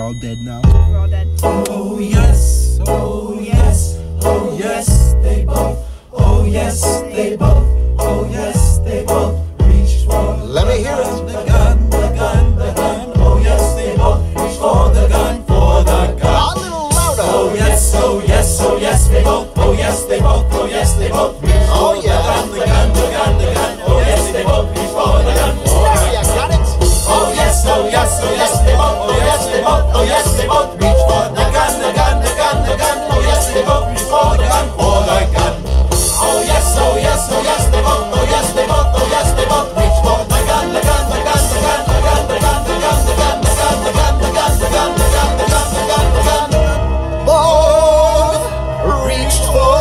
all dead now. We're all dead. Oh yes, oh yes, oh yes, they both. Oh yes, they both. Oh yes, they both reached for. Let me hear it. The gun, the gun, the gun. Oh yes, they both reached for the gun, for the gun. A little louder. Oh yes, oh yes, oh yes, they both. Oh yes, they both. Oh yes, they both reached for Oh, yeah. the gun, the gun, the gun, the gun. Oh yes, they both reached for the gun, for There the you gun. got it. Oh yes, oh yes, oh yes, they both. Oh yes, they both. Oh yes, they both reach for the gun, the gun, the gun, the gun. Oh yes, they both reach for the gun, for the gun. Oh yes, oh yes, oh yes, they both. Oh yes, they both. Oh yes, they both reach for the gun, the gun, the gun, the gun, the gun, the gun, the gun, the gun, the gun, the gun, the gun, the gun, the gun, the gun, the gun, the gun. Both reached for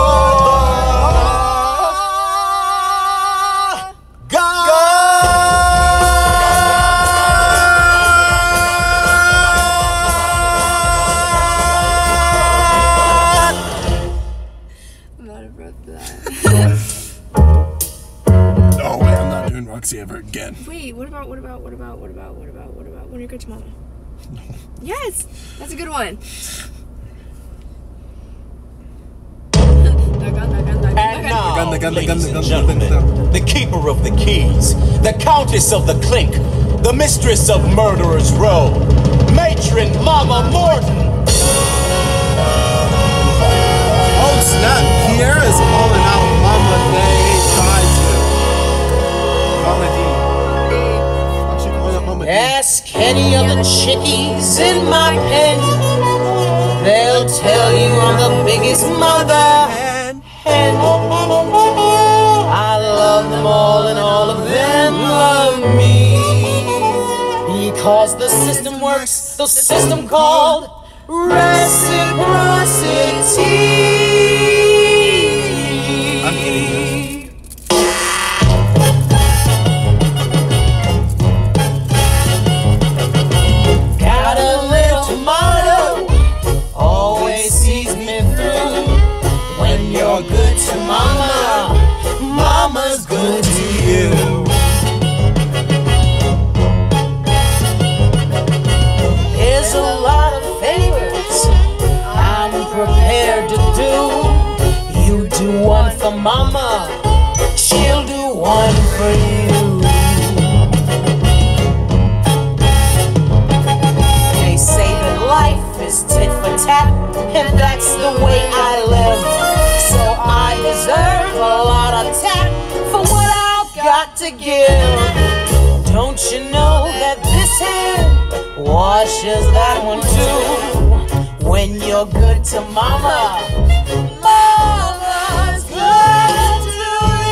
I'm out of breath for that. No way, I'm not doing Roxy ever again. Wait, what about, what about, what about, what about, what about, what about When You're Good to Mama? Yes, that's a good one. And now, ladies and gentlemen, the keeper of the keys, the countess of the clink, the mistress of Murderers Row, matron Mama Morton. Oh snap, Kiara's calling out Mama They tried to. Mama D. Actually calling out Mama D. Ask any of the chickies in my pen. They'll tell you I'm the biggest mother hen. I love them all and all of them love me. Because the system works, the system called reciprocity. I'm getting this. Got a little tomato, always sees me through. When you're good to mama, mama's good to you. There's a lot of favors I'm prepared to do. You do one for mama, she'll do one for you. They say that life is tit for tat, and that's the way I live. So I deserve a lot of tat for what I've got to give. Don't you know that this hand washes that one too? When you're good to mama, mama's good to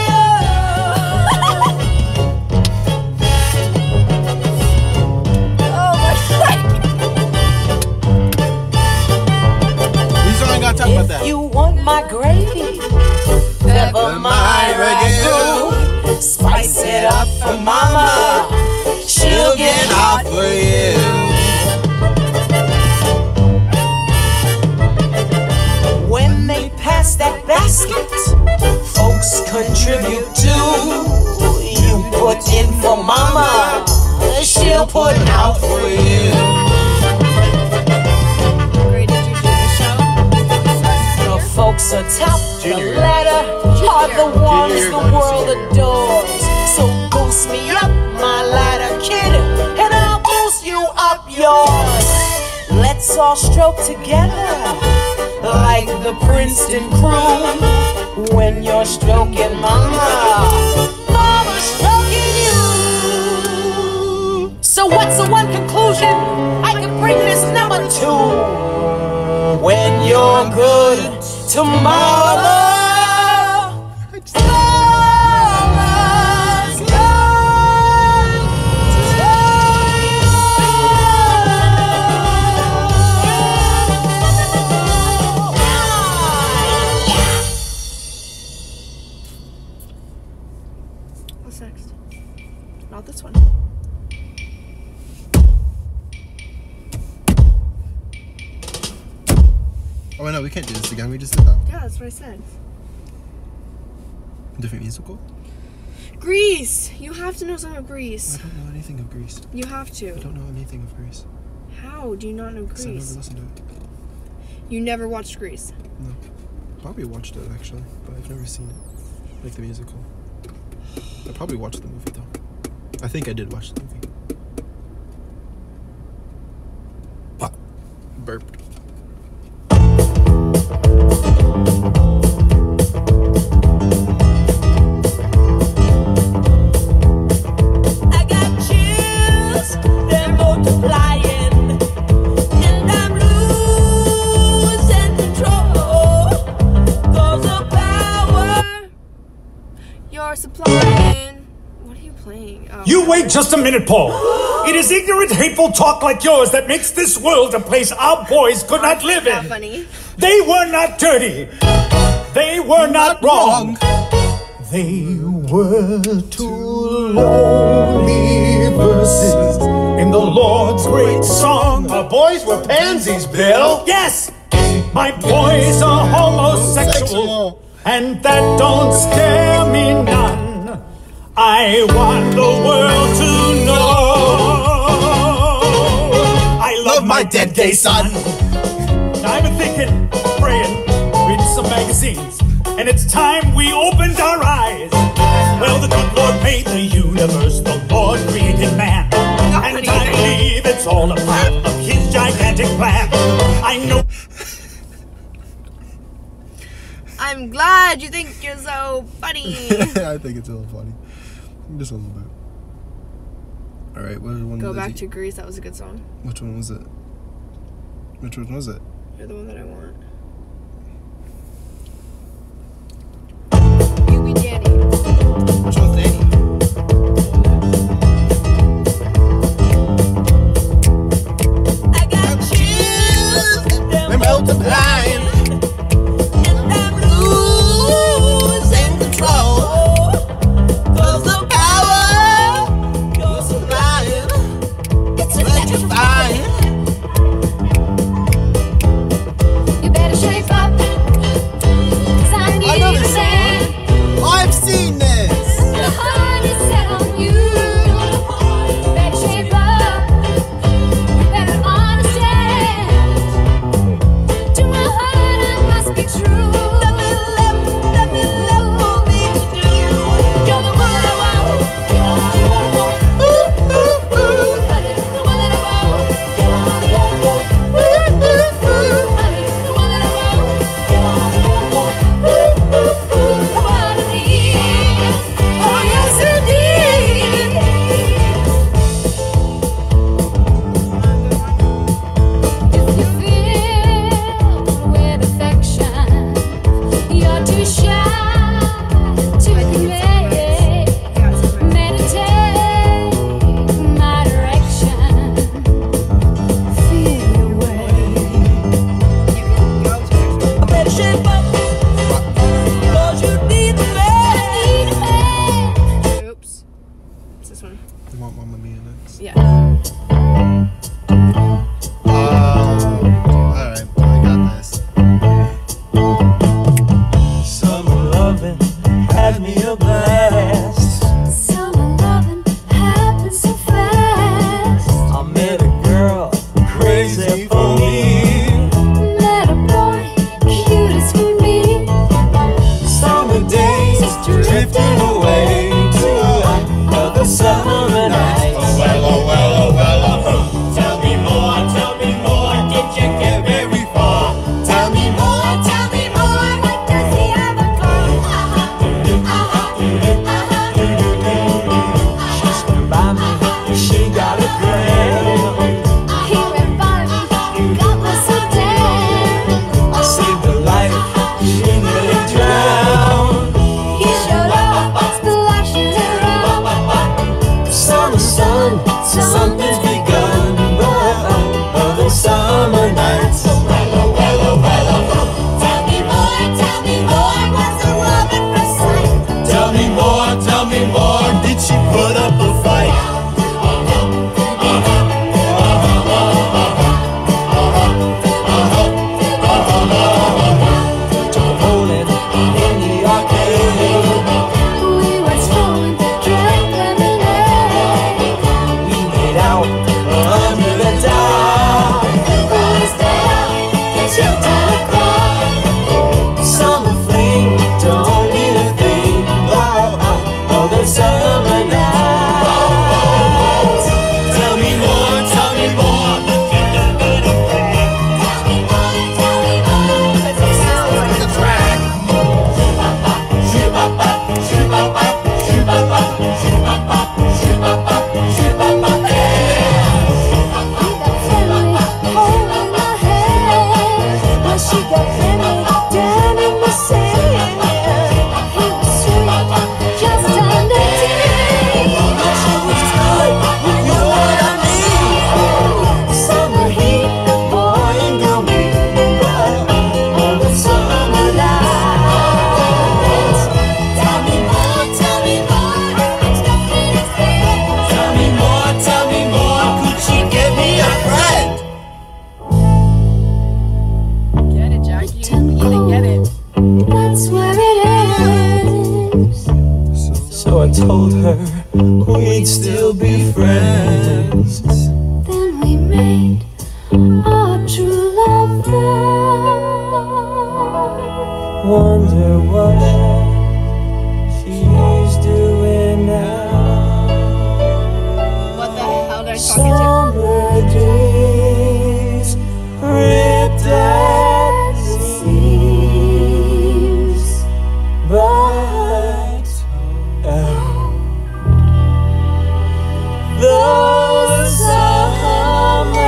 you. Oh my God. These aren't gonna talk about that. If you want my gravy, never mind ragu. Spice it up for mama, she'll get hot for you. When they pass that basket, folks contribute too. You put in for mama, she'll put out for you. The folks atop the ladder are the ones the world adores. So boost me up my ladder, kid, and I'll boost you up yours. Let's all stroke together like the Princeton crew. When you're stroking mama, mama's stroking you. So what's the one conclusion I can bring this number to? When you're good to mama, mama's good to you. What's next? Not this one. Oh wait, no, we can't do this again. We just did that. Yeah, that's what I said. Different musical? Grease! You have to know some of Grease. I don't know anything of Grease. You have to. I don't know anything of Grease. How do you not know Because I never Grease? listened to it. You never watched Grease. No. Probably watched it actually, but I've never seen it. Like the musical. I probably watched the movie though. I think I did watch the movie. Pop. Burped. I got chills, they're multiplying, and I'm losing control. Cause the power you're supplying. What are you playing? Oh. You wait just a minute, Paul. It is ignorant, hateful talk like yours that makes this world a place our boys could not live Not in. funny. They were not dirty. They were not wrong. They were two lonely verses in the Lord's great song. Our boys were pansies, Bill. Yes, my boys are homosexual, and that don't scare me none. I want the world to know I love my dead gay son. I've been thinking, praying, reading some magazines, and it's time we opened our eyes. Well, the good Lord made the universe, the Lord created man, and I believe it's all a part of his gigantic plan. I know. I'm glad you think you're so funny. I think it's a little funny. Just a little bit. Alright, what one Go did back you- to Grease. That was a good song. Which one was it? Which one was it? You're the one that I want. You be Danny. Which one's Danny? I got chills, they're multiplying, and I'm losing control. Cause the power you're supplying, it's electrifying. You better shape up. 'Cause I'm I know this getting song. I've seen this. there. wonder what she's doing now. What the hell did I talk Summer days ripped at the seams, but oh, those summer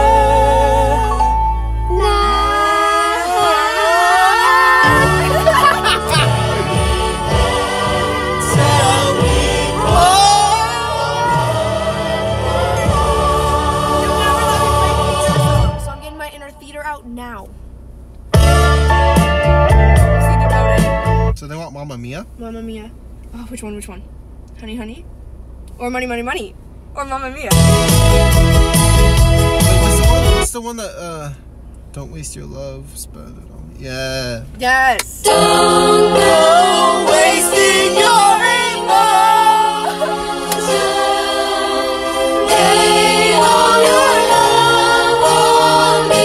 now. So they want Mamma Mia? Mamma Mia. Oh, which one, which one? Honey Honey? Or Money Money Money? Or Mamma Mia? Wait, what's the one, what's the one that, uh, don't waste your love, spend it on me? Yeah. Yes. Don't go wasting your emotions. Lay all your love on me.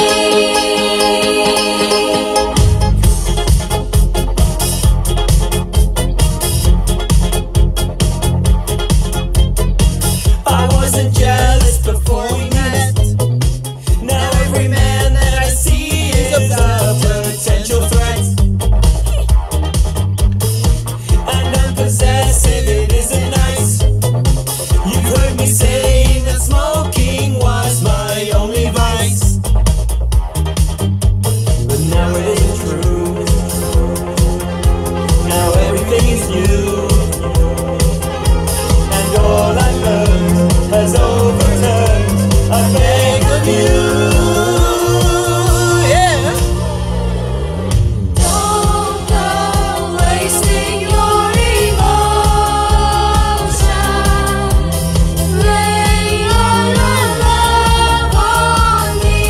I wasn't jealous before we met. Now every man that I see is a potential threat. And I'm possessive, it isn't nice. You've heard me saying that smoking was my only vice. But now it isn't true. Now everything is new. And all I've learned has overturned. I beg of you, yeah. Don't go wasting your emotion. Lay all your love on me.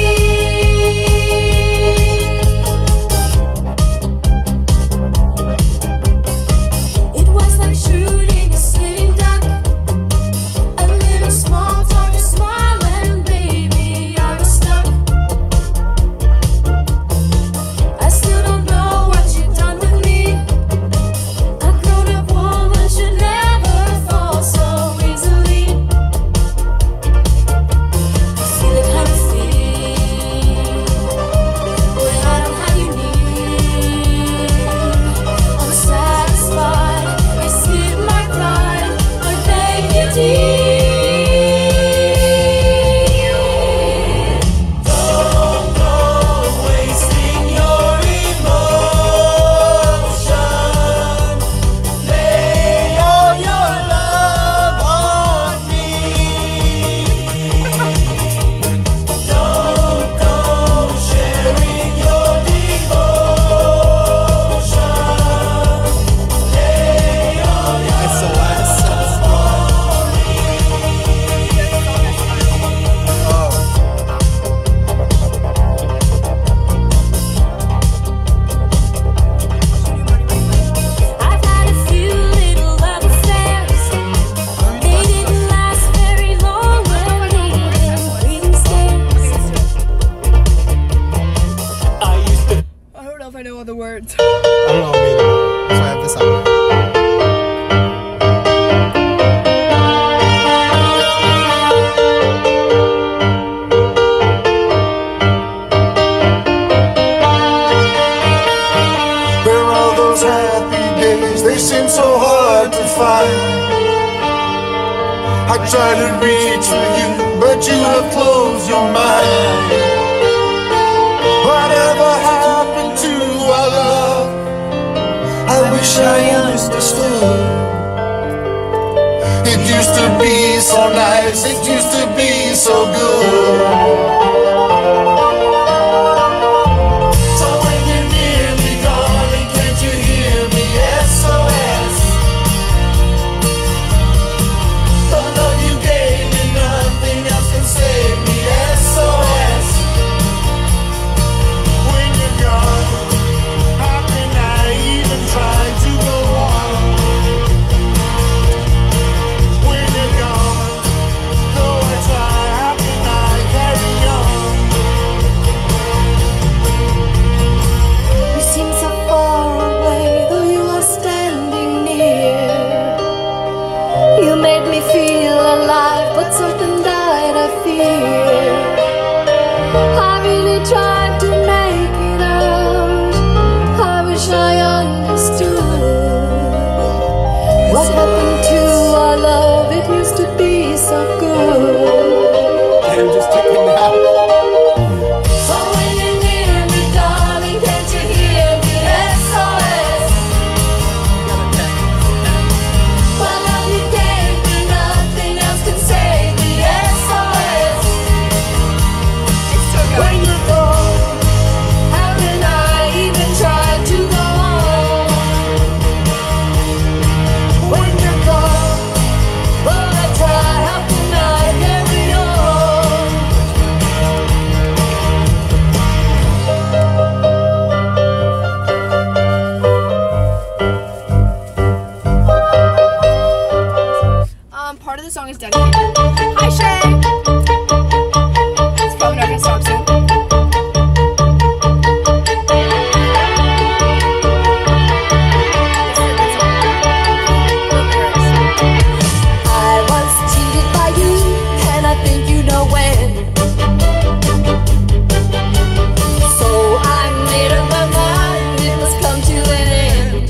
It was like shooting a sitting duck. A little small talk, a smile, and baby, I was stuck. I still don't know what you've done with me. A grown-up woman should never fall so easily. See the kind of feeling when I don't have you near. I'm satisfied, escape my pride, I beg you dear. Don't go wasting your emotion. Lay all your love on me. Don't go sharing your devotion. Lay all your It's the last song. I've had a few little love affairs. They didn't last very long, but leaving breathing stains. I used to. I don't know if I know all the words. I don't know me either. That's why I have this out. Where are those happy days? They seem so hard to find. I try to reach for you, but you have closed your mind. Whatever happened to our love? I wish I understood. It used to be so nice, it used to be so good. So when you're near me, darling, can't you hear me? S O S. The love you gave me, nothing else can save me. S O S. When you're gone, how can I even try to go on? When you're gone, though I try, how can and just took a nap. So when you're near me, darling, can't you hear me? S O S. My love you gave me, nothing else can save me. S O S. When you go, how can I even try to go on? When you go, well, I try, how can I carry on? Um, part of the song is dedicated. Hi, Shay! It's probably not gonna stop soon. I was cheated by you, and I think you know when. So I made up my mind, it must come to an end.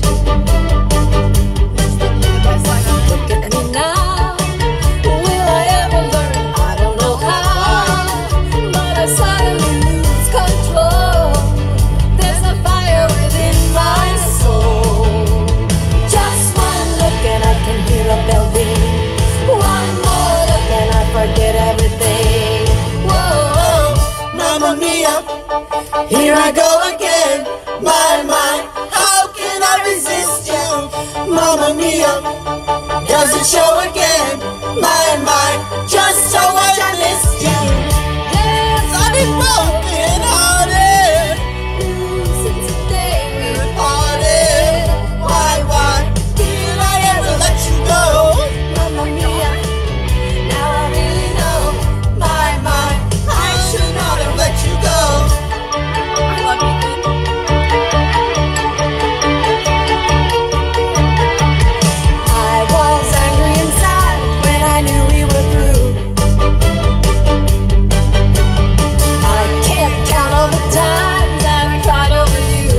Look at me now, will I ever learn? I don't know how, but I suddenly lose control. There's a fire within my soul. Just one look and I can hear a bell ring. One more look and I forget everything. Whoa, Mamma mia, here I go again. My, my, how can I resist you? Mamma mia, does it show again? My, my, just how much I missed you. Yes, I've been broken hearted. since the day we Hearted. Why, why did I ever let you go? Mamma mia, now I really know. My, my, I should not have let you go. I love you, Ethan. I was angry inside when I knew we were through. I can't count all the times I've cried over you.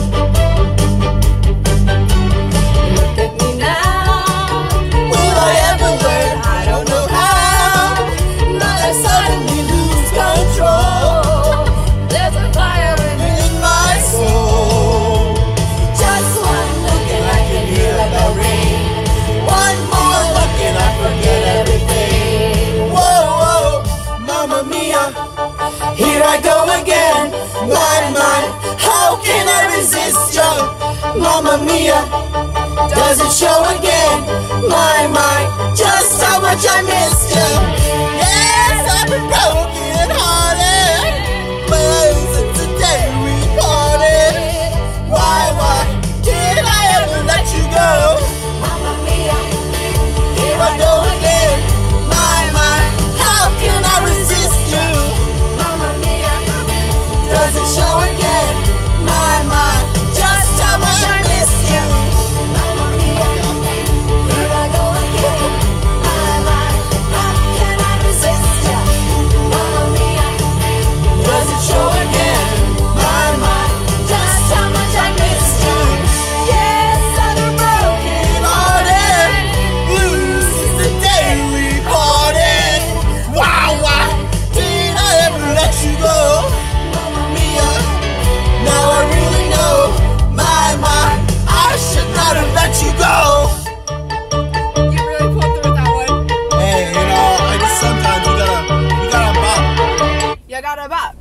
Look at me now, Will I ever learn? I don't know how. but I suddenly lose control. There's a fire In my soul. just one look and I can hear a bell ring. One more look and I forget everything. Whoa, whoa, Mamma mia, here I go again. My, my, how can I resist you? Mamma mia, does it show again? My, my, just how much I missed you. Yes, I've been broken hearted, but since the day we parted, why, why did I ever let you go? Mamma mia, Here I go again. My, my, how can I resist you? Mamma mia, Does it show again? My, my, just how much I miss you. Mamma mia, here I go again. My, my, how can I resist ya? Mamma mia, Does it show again? My, my, just how much I missed you. Yes, I've been broken hearted. Blues is the day we parted. Wow, why did I ever let you go? Mamma mia, now I really know. My, my, I should not have let you go. You really pulled through with that one. Hey, you know, I just sometimes you gotta, you gotta bop. You got a bop.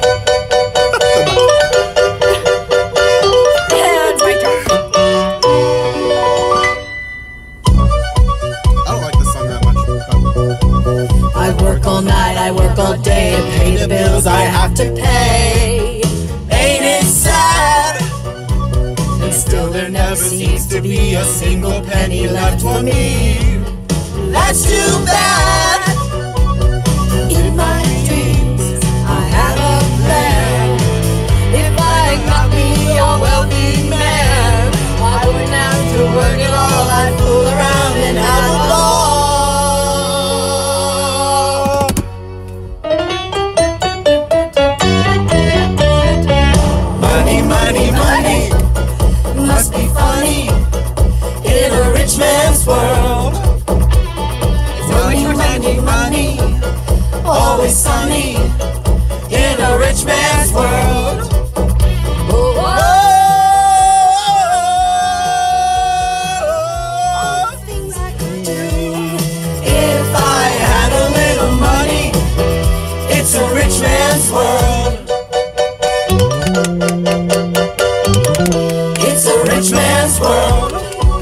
And my turn. I don't like this song that much. but- I work all night, I work all day to pay the bills I have to pay. Ain't it sad? And still there never seems to be a single penny left for me. That's too bad. In my dreams, I had a plan. If I got me a wealthy man, I wouldn't have to work at all. I'd fool around and have a ball. Money, money, money must be funny in a rich man's world. Money, money, sunny in a rich man's world. Oh, oh. Things I could do if I had a little money. It's a rich man's world. It's a rich man's world.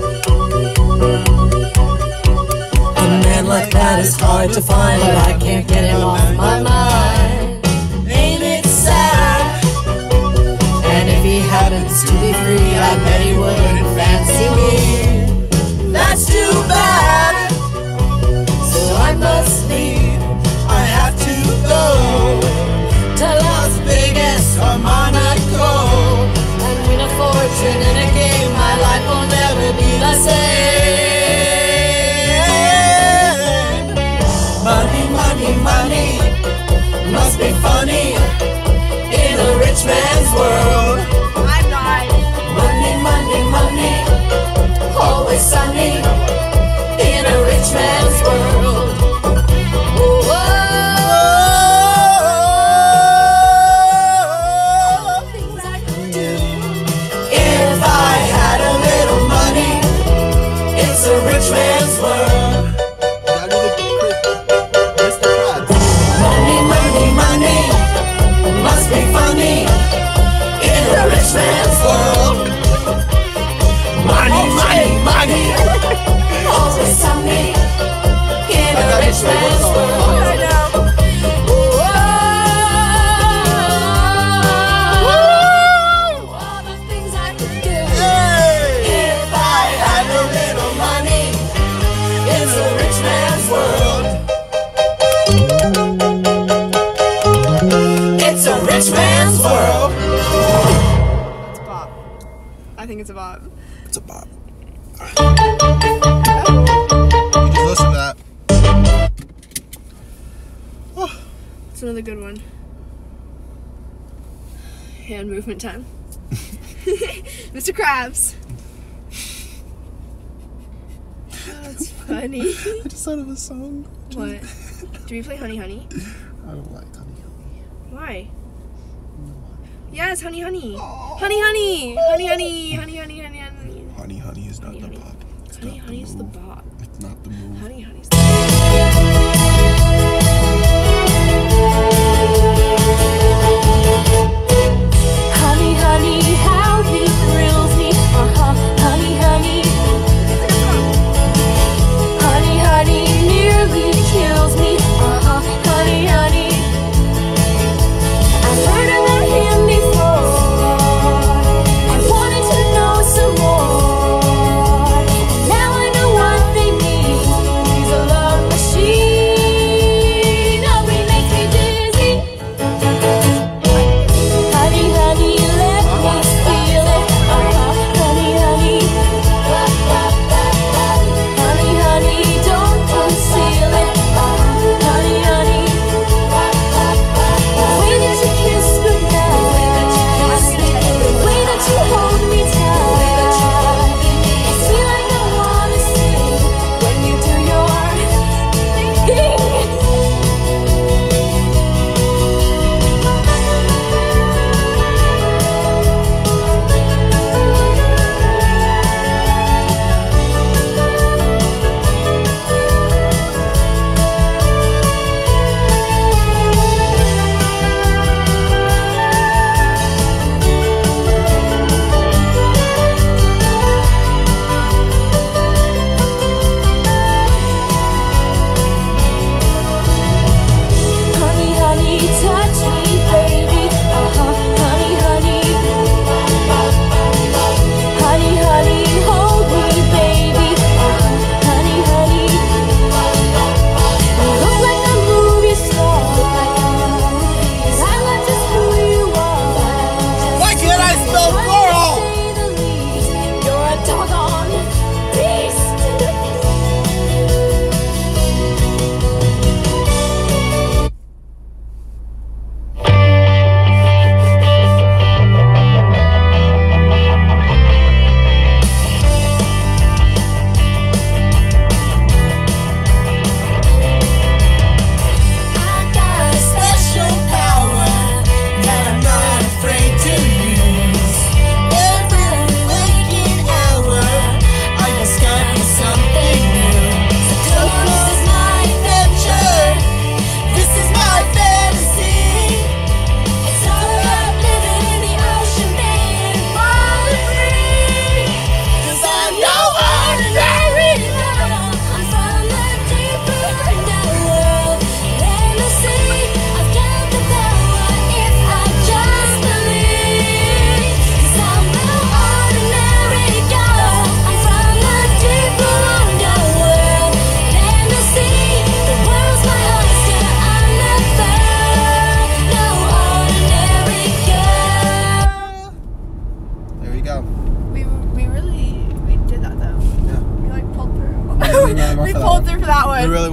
A man like that is hard to find, but I can't get him off my mind. Ain't it sad? And if he happens to be free, I bet he wouldn't fancy me. That's too bad. So I must leave. I have to go to Las Vegas or Monaco and win a fortune in a game. My life will never be the same. Money, money, money must be funny in a rich man's world. I'm not. Money, money, money, always sunny in a rich man's world. Oh, oh, things I could do if I had a little money. It's a rich man's world. Money, money, money must be funny in a rich man's world. Money, money, money, always sunny in a rich man's world. All the things I could do if I had a little money. It's a rich man's world. It's a rich man's world. It's a bop. I think it's a bop. It's a bop. You just listen to that. It's another good one. Hand movement time. Mister Krabs. Oh, that's funny. I just thought of a song. What? Do we play Honey Honey? I don't like Honey Honey. Why? Yes, Honey Honey. Honey Honey. Honey Honey. Honey Honey. Honey Honey. Honey Honey is not the bop. It's Honey not Honey the is the move. bop. It's not the move. Honey Honey's Honey, honey, how he thrills me. Uh-huh, honey, honey. Honey, honey, nearly kills me. Uh-huh, honey, honey. I've heard about him before. I wanted to know some more. And now I know what they mean. He's a love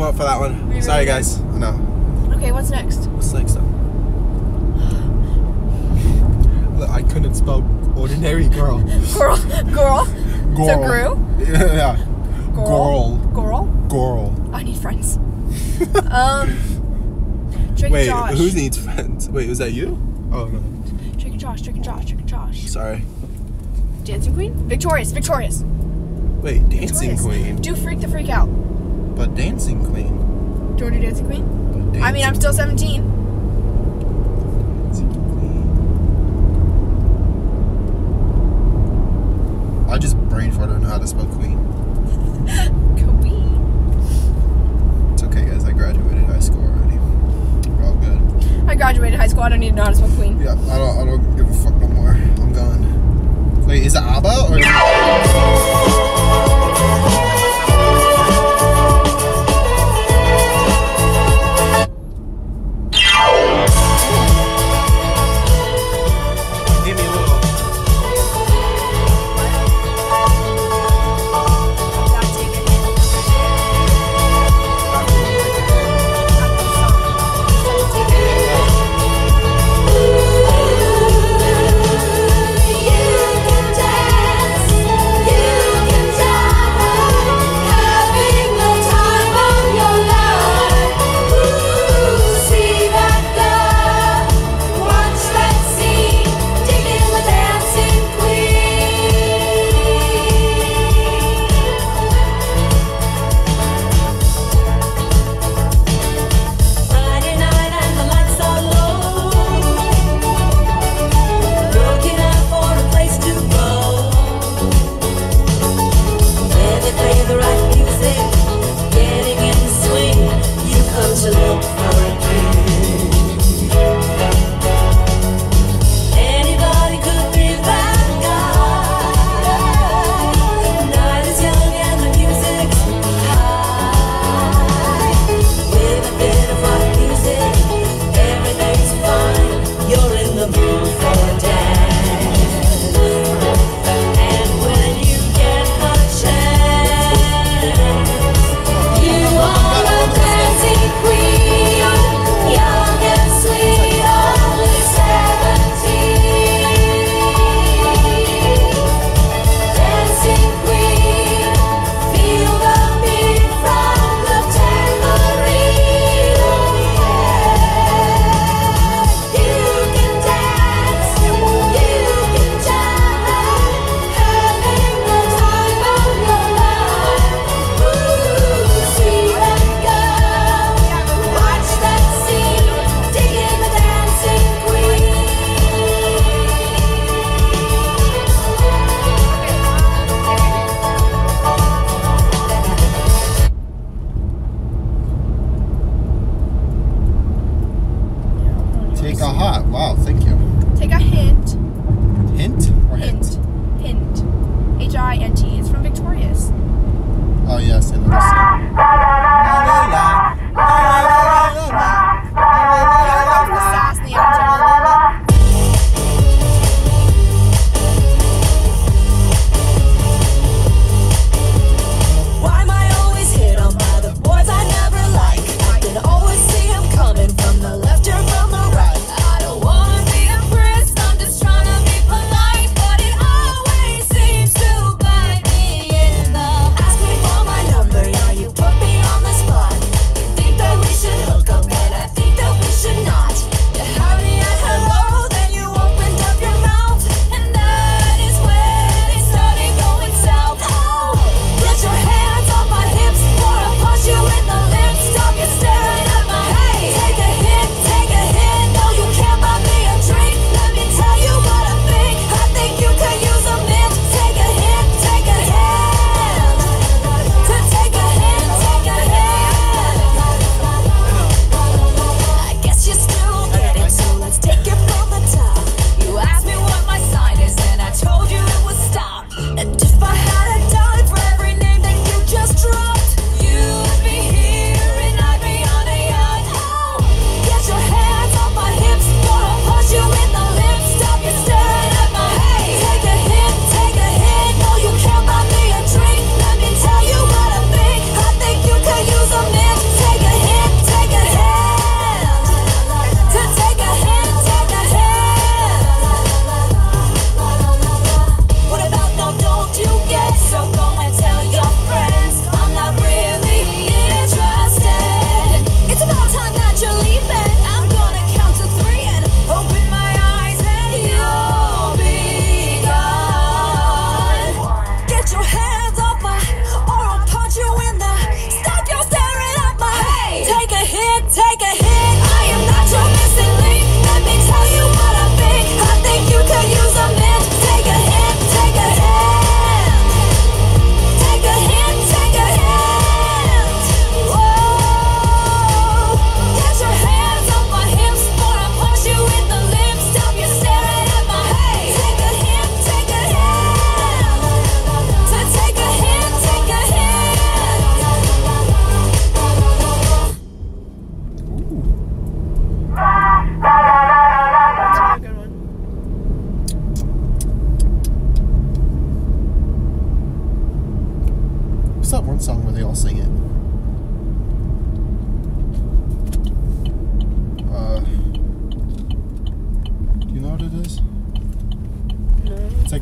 up for that one. Really Sorry, good. guys. No. Okay, what's next? What's next though? Look, I couldn't spell ordinary girl. Girl. Girl. Girl. So grew. Yeah. yeah. Girl. Girl. Girl. I need friends. um. Drake Wait, and Josh. who needs friends? Wait, was that you? Oh no. Drake and Josh. Drake and Josh. Drake and Josh. Sorry. Dancing Queen. Victorious. Victorious. Wait, Dancing Victorious. Queen. Do Freak the Freak Out. But Dancing Queen. Do you want to do Dancing Queen? Dancing I mean, I'm still seventeen. I just brain farted on how to spell Queen. Queen. It's okay, guys. I graduated high school already. We're all good. I graduated high school. I don't need to know how to spell Queen. Yeah, I don't. I don't give a fuck no more. I'm gone. Wait, is it ABBA or? Is it Give me a little. Take a hot. Wow, thank you. Take a hint. Hint or hint? Hint. H I N T. It's from Victorious. Oh yes, I know this Why am I always hit on by the boys I never like? I can always see them coming from the left or from the right. I don't wanna be impressed, I'm just trying to be polite, but it always seems to bite me in the ask me for my number, yeah, you put me on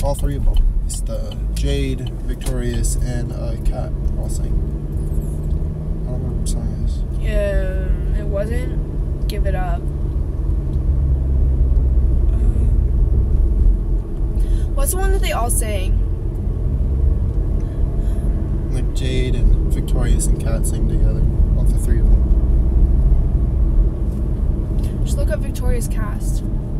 All three of them. It's the Jade, Victorious, and uh, Kat all sing. I don't remember what song it is. Yeah, it wasn't Give It Up. What's the one that they all sang? Like Jade and Victorious and Kat sing together. All the three of them. Just look up Victorious cast.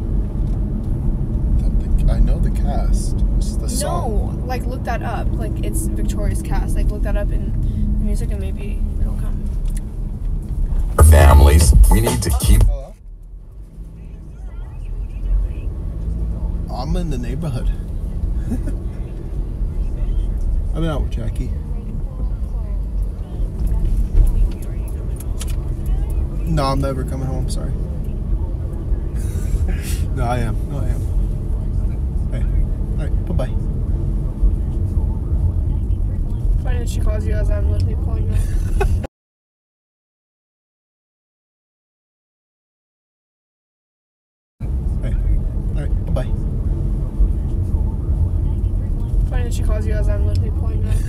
I know the cast. It's the song. No, like look that up. Like it's Victorious cast. Like look that up in the music and maybe it'll come. Families, we need to keep. I'm in the neighborhood. I've been out with Jackie. No, I'm never coming home. Sorry. No, I am. No, I am. Hey, all right. Bye bye. Why didn't she call you as I'm literally pulling up? Hey, all right. Bye bye. Why didn't she call you as I'm literally pulling up?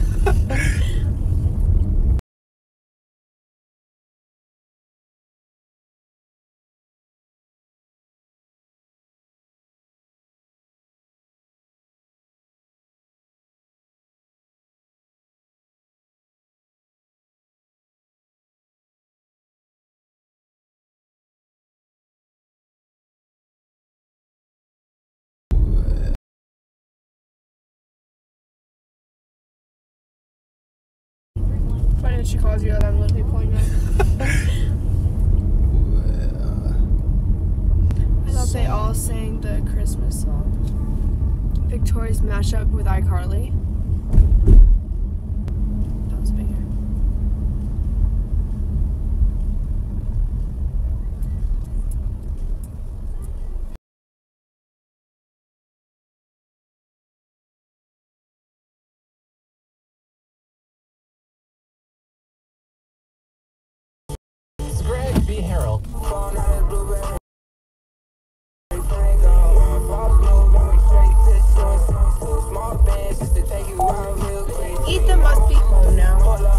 Why didn't she call you as I'm literally pulling up? I thought they all sang the Christmas song. Victorious mashup with iCarly. That was bigger. Greg B. Harold. Ethan must be home now.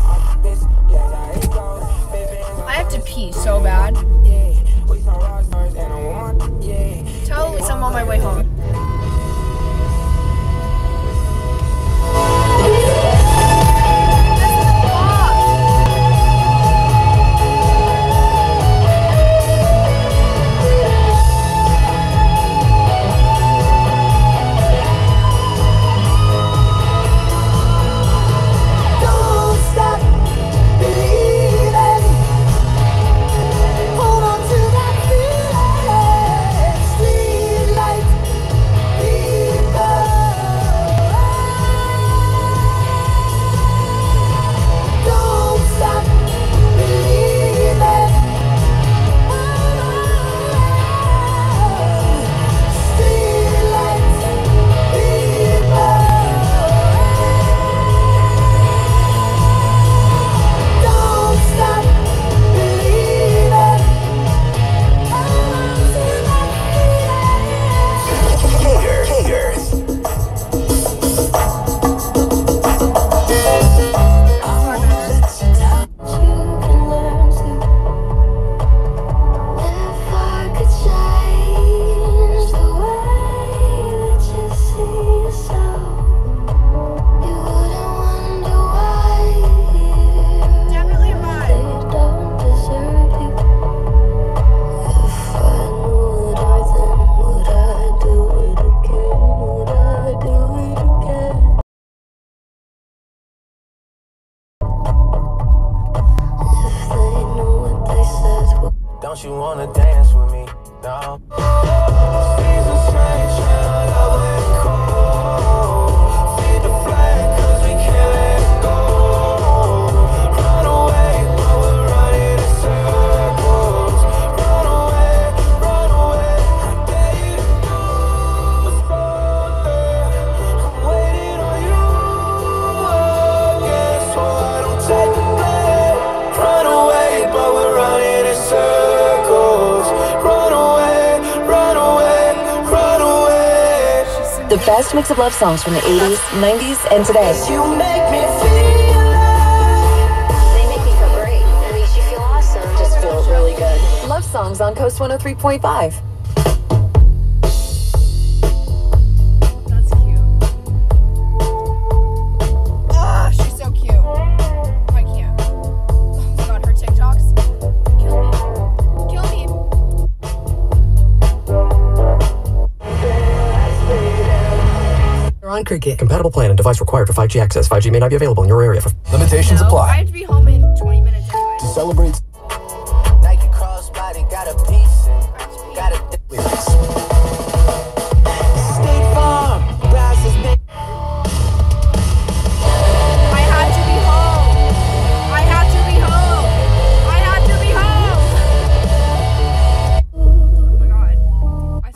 I have to pee so bad. Tell Elise I'm on my way home. Don't you wanna dance with me? No. Seasons change, and our love will cold. Feed the flame, 'cause we can't let it go. Run away, but we're running in circles. Run away, run away. I dare you to do something. I'm waiting on you. Oh, guess what? Don't take the blame. Run away, but we're running in circles. The best mix of love songs from the eighties, nineties, and today. You make me feel They make me feel great. It makes you feel awesome. Just feel really good. Love songs on Coast one oh three point five. That's cute. Ah, she's so cute. I can't. Oh my god, her TikToks. Kill me. Kill me. You're on Cricket. Compatible plan and device required for five G access. five G may not be available in your area. For limitations No, I apply. have to be home in twenty minutes anyway. To celebrate. Nike crossbody got a piece and got a dick with it. State Farm, glasses, name. I had to be home. I had to be home. I had to be home. Oh my god. I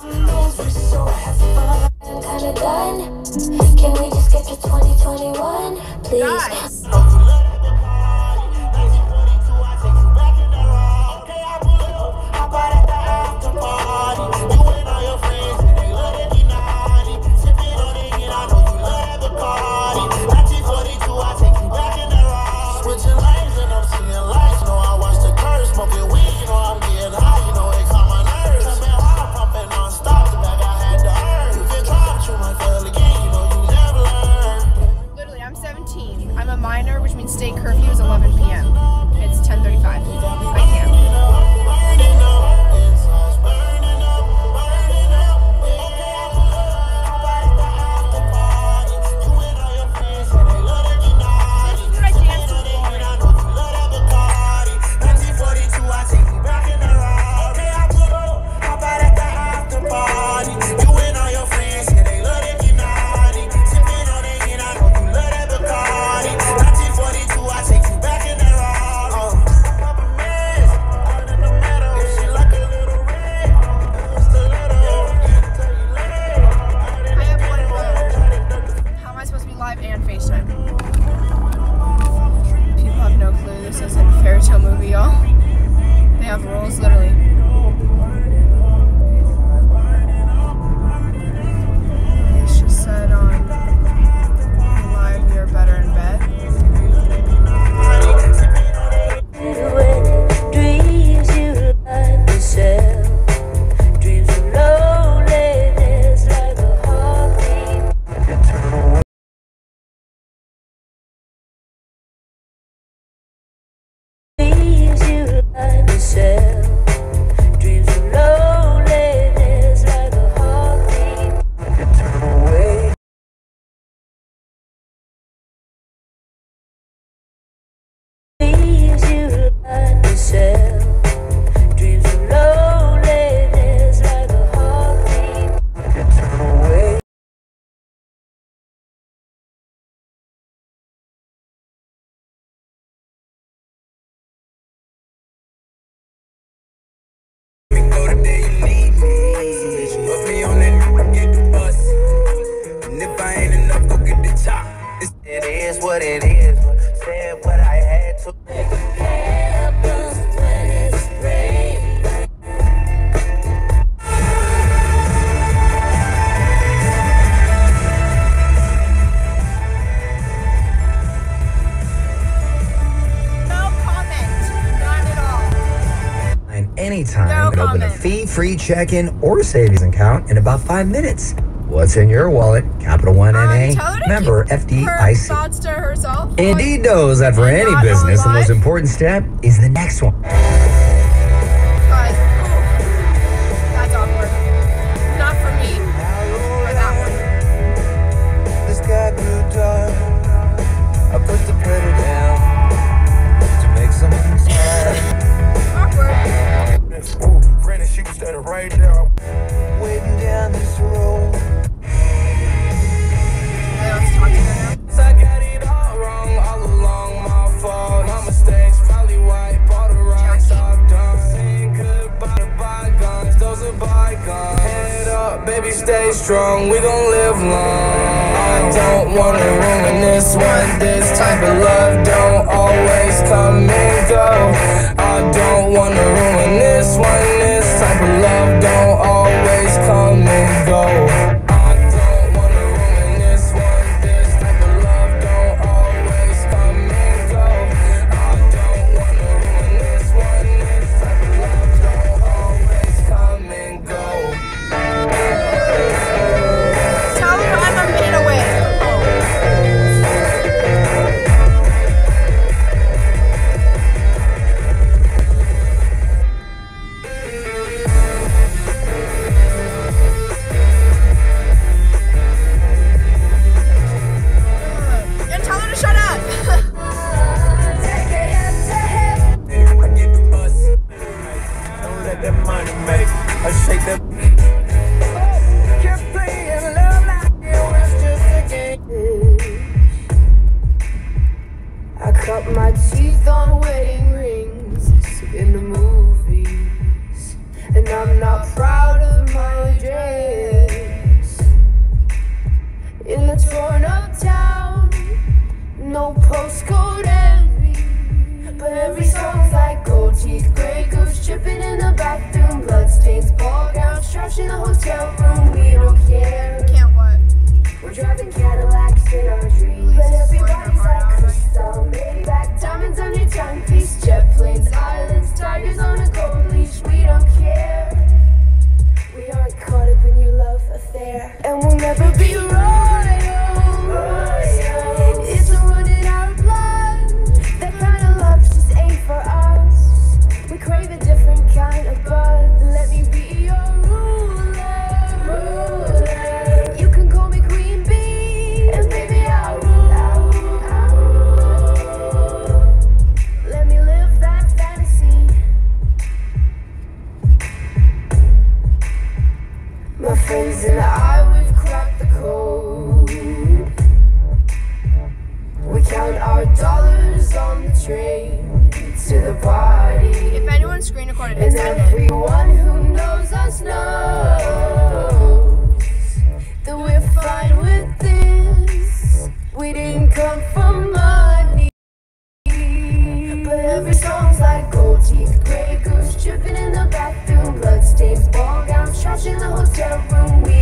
Kinda done. Can we just get to twenty twenty-one, please? Guys. Literally, I'm seventeen. I'm a minor, which means state curfew is eleven p m It's ten thirty-five. I can't. This is what I danced to before. I have one rule. How am I supposed to be live and FaceTime? People have no clue. This isn't a fairy tale movie, y'all. They have rules, literally. It's just said on live, you're better in bed. Dreams you like to sell. Dreams of loneliness like a heartbeat. Dreams you like to sell. Dreams of loneliness like a heartbeat. Dreams you like to sell. Dreams of loneliness like a heartbeat. Go the day you need me. Put me on that, get the bus. And if I ain't enough, go get the top. It's It is what it is. Said what I had to. No comment. None at all. And anytime No you can open a comment. fee-free check-in or savings account in about five minutes. What's in your wallet? Capital One Uh, N A, tell her to member keep F D her I C. thoughts to herself. Indeed knows that for And any not business, the on most live. important step is the next one. Guys, that's awkward. Not for me. For that one. the sky grew dark. I put the pedal down to make someone smile. Awkward. Ooh, granted, she was standing right there. Waiting down this road. Let's talk to her now. I got it all wrong, all along my fault. My mistakes, probably wipe all the wrongs I've done. Saying goodbye to bygones, those are bygones. Head up, baby, stay strong, we gon' live long. I don't wanna ruin this one. This type of love don't always come and go. I don't wanna ruin this one. This type of love don't always come and go. I don't wanna make them. Kept playing love like it was just a game. I cut my teeth on wedding rings in the movies, and I'm not proud of my dress. In the torn up town, no postcode envy, but every song's like gold teeth, grey goose dripping in the bathroom, bloodstains, ball gowns, trash in the hotel room. We don't care. Can't what? We're driving Cadillacs in our dreams, but everybody's like crystal, Maybach, diamonds on your timepiece, jet planes, islands, tigers on a gold leash. We don't care. We aren't caught up in your love affair, and we'll never be royal. royal. It's a run in our blood. That kind of love just ain't for us. We crave a different kind of buzz. Let me be your ruler. ruler. You can call me Queen Bee, and baby I'll rule. Let me live that fantasy. My friends and I, we've cracked the code. We count our dollars on the train to the party. If anyone's screen recorded, And everyone who knows us knows that we're fine with this. We didn't come from money, but every song's like gold teeth, grey goose dripping in the bathroom, bloodstains, ball gowns, trash in the hotel room. We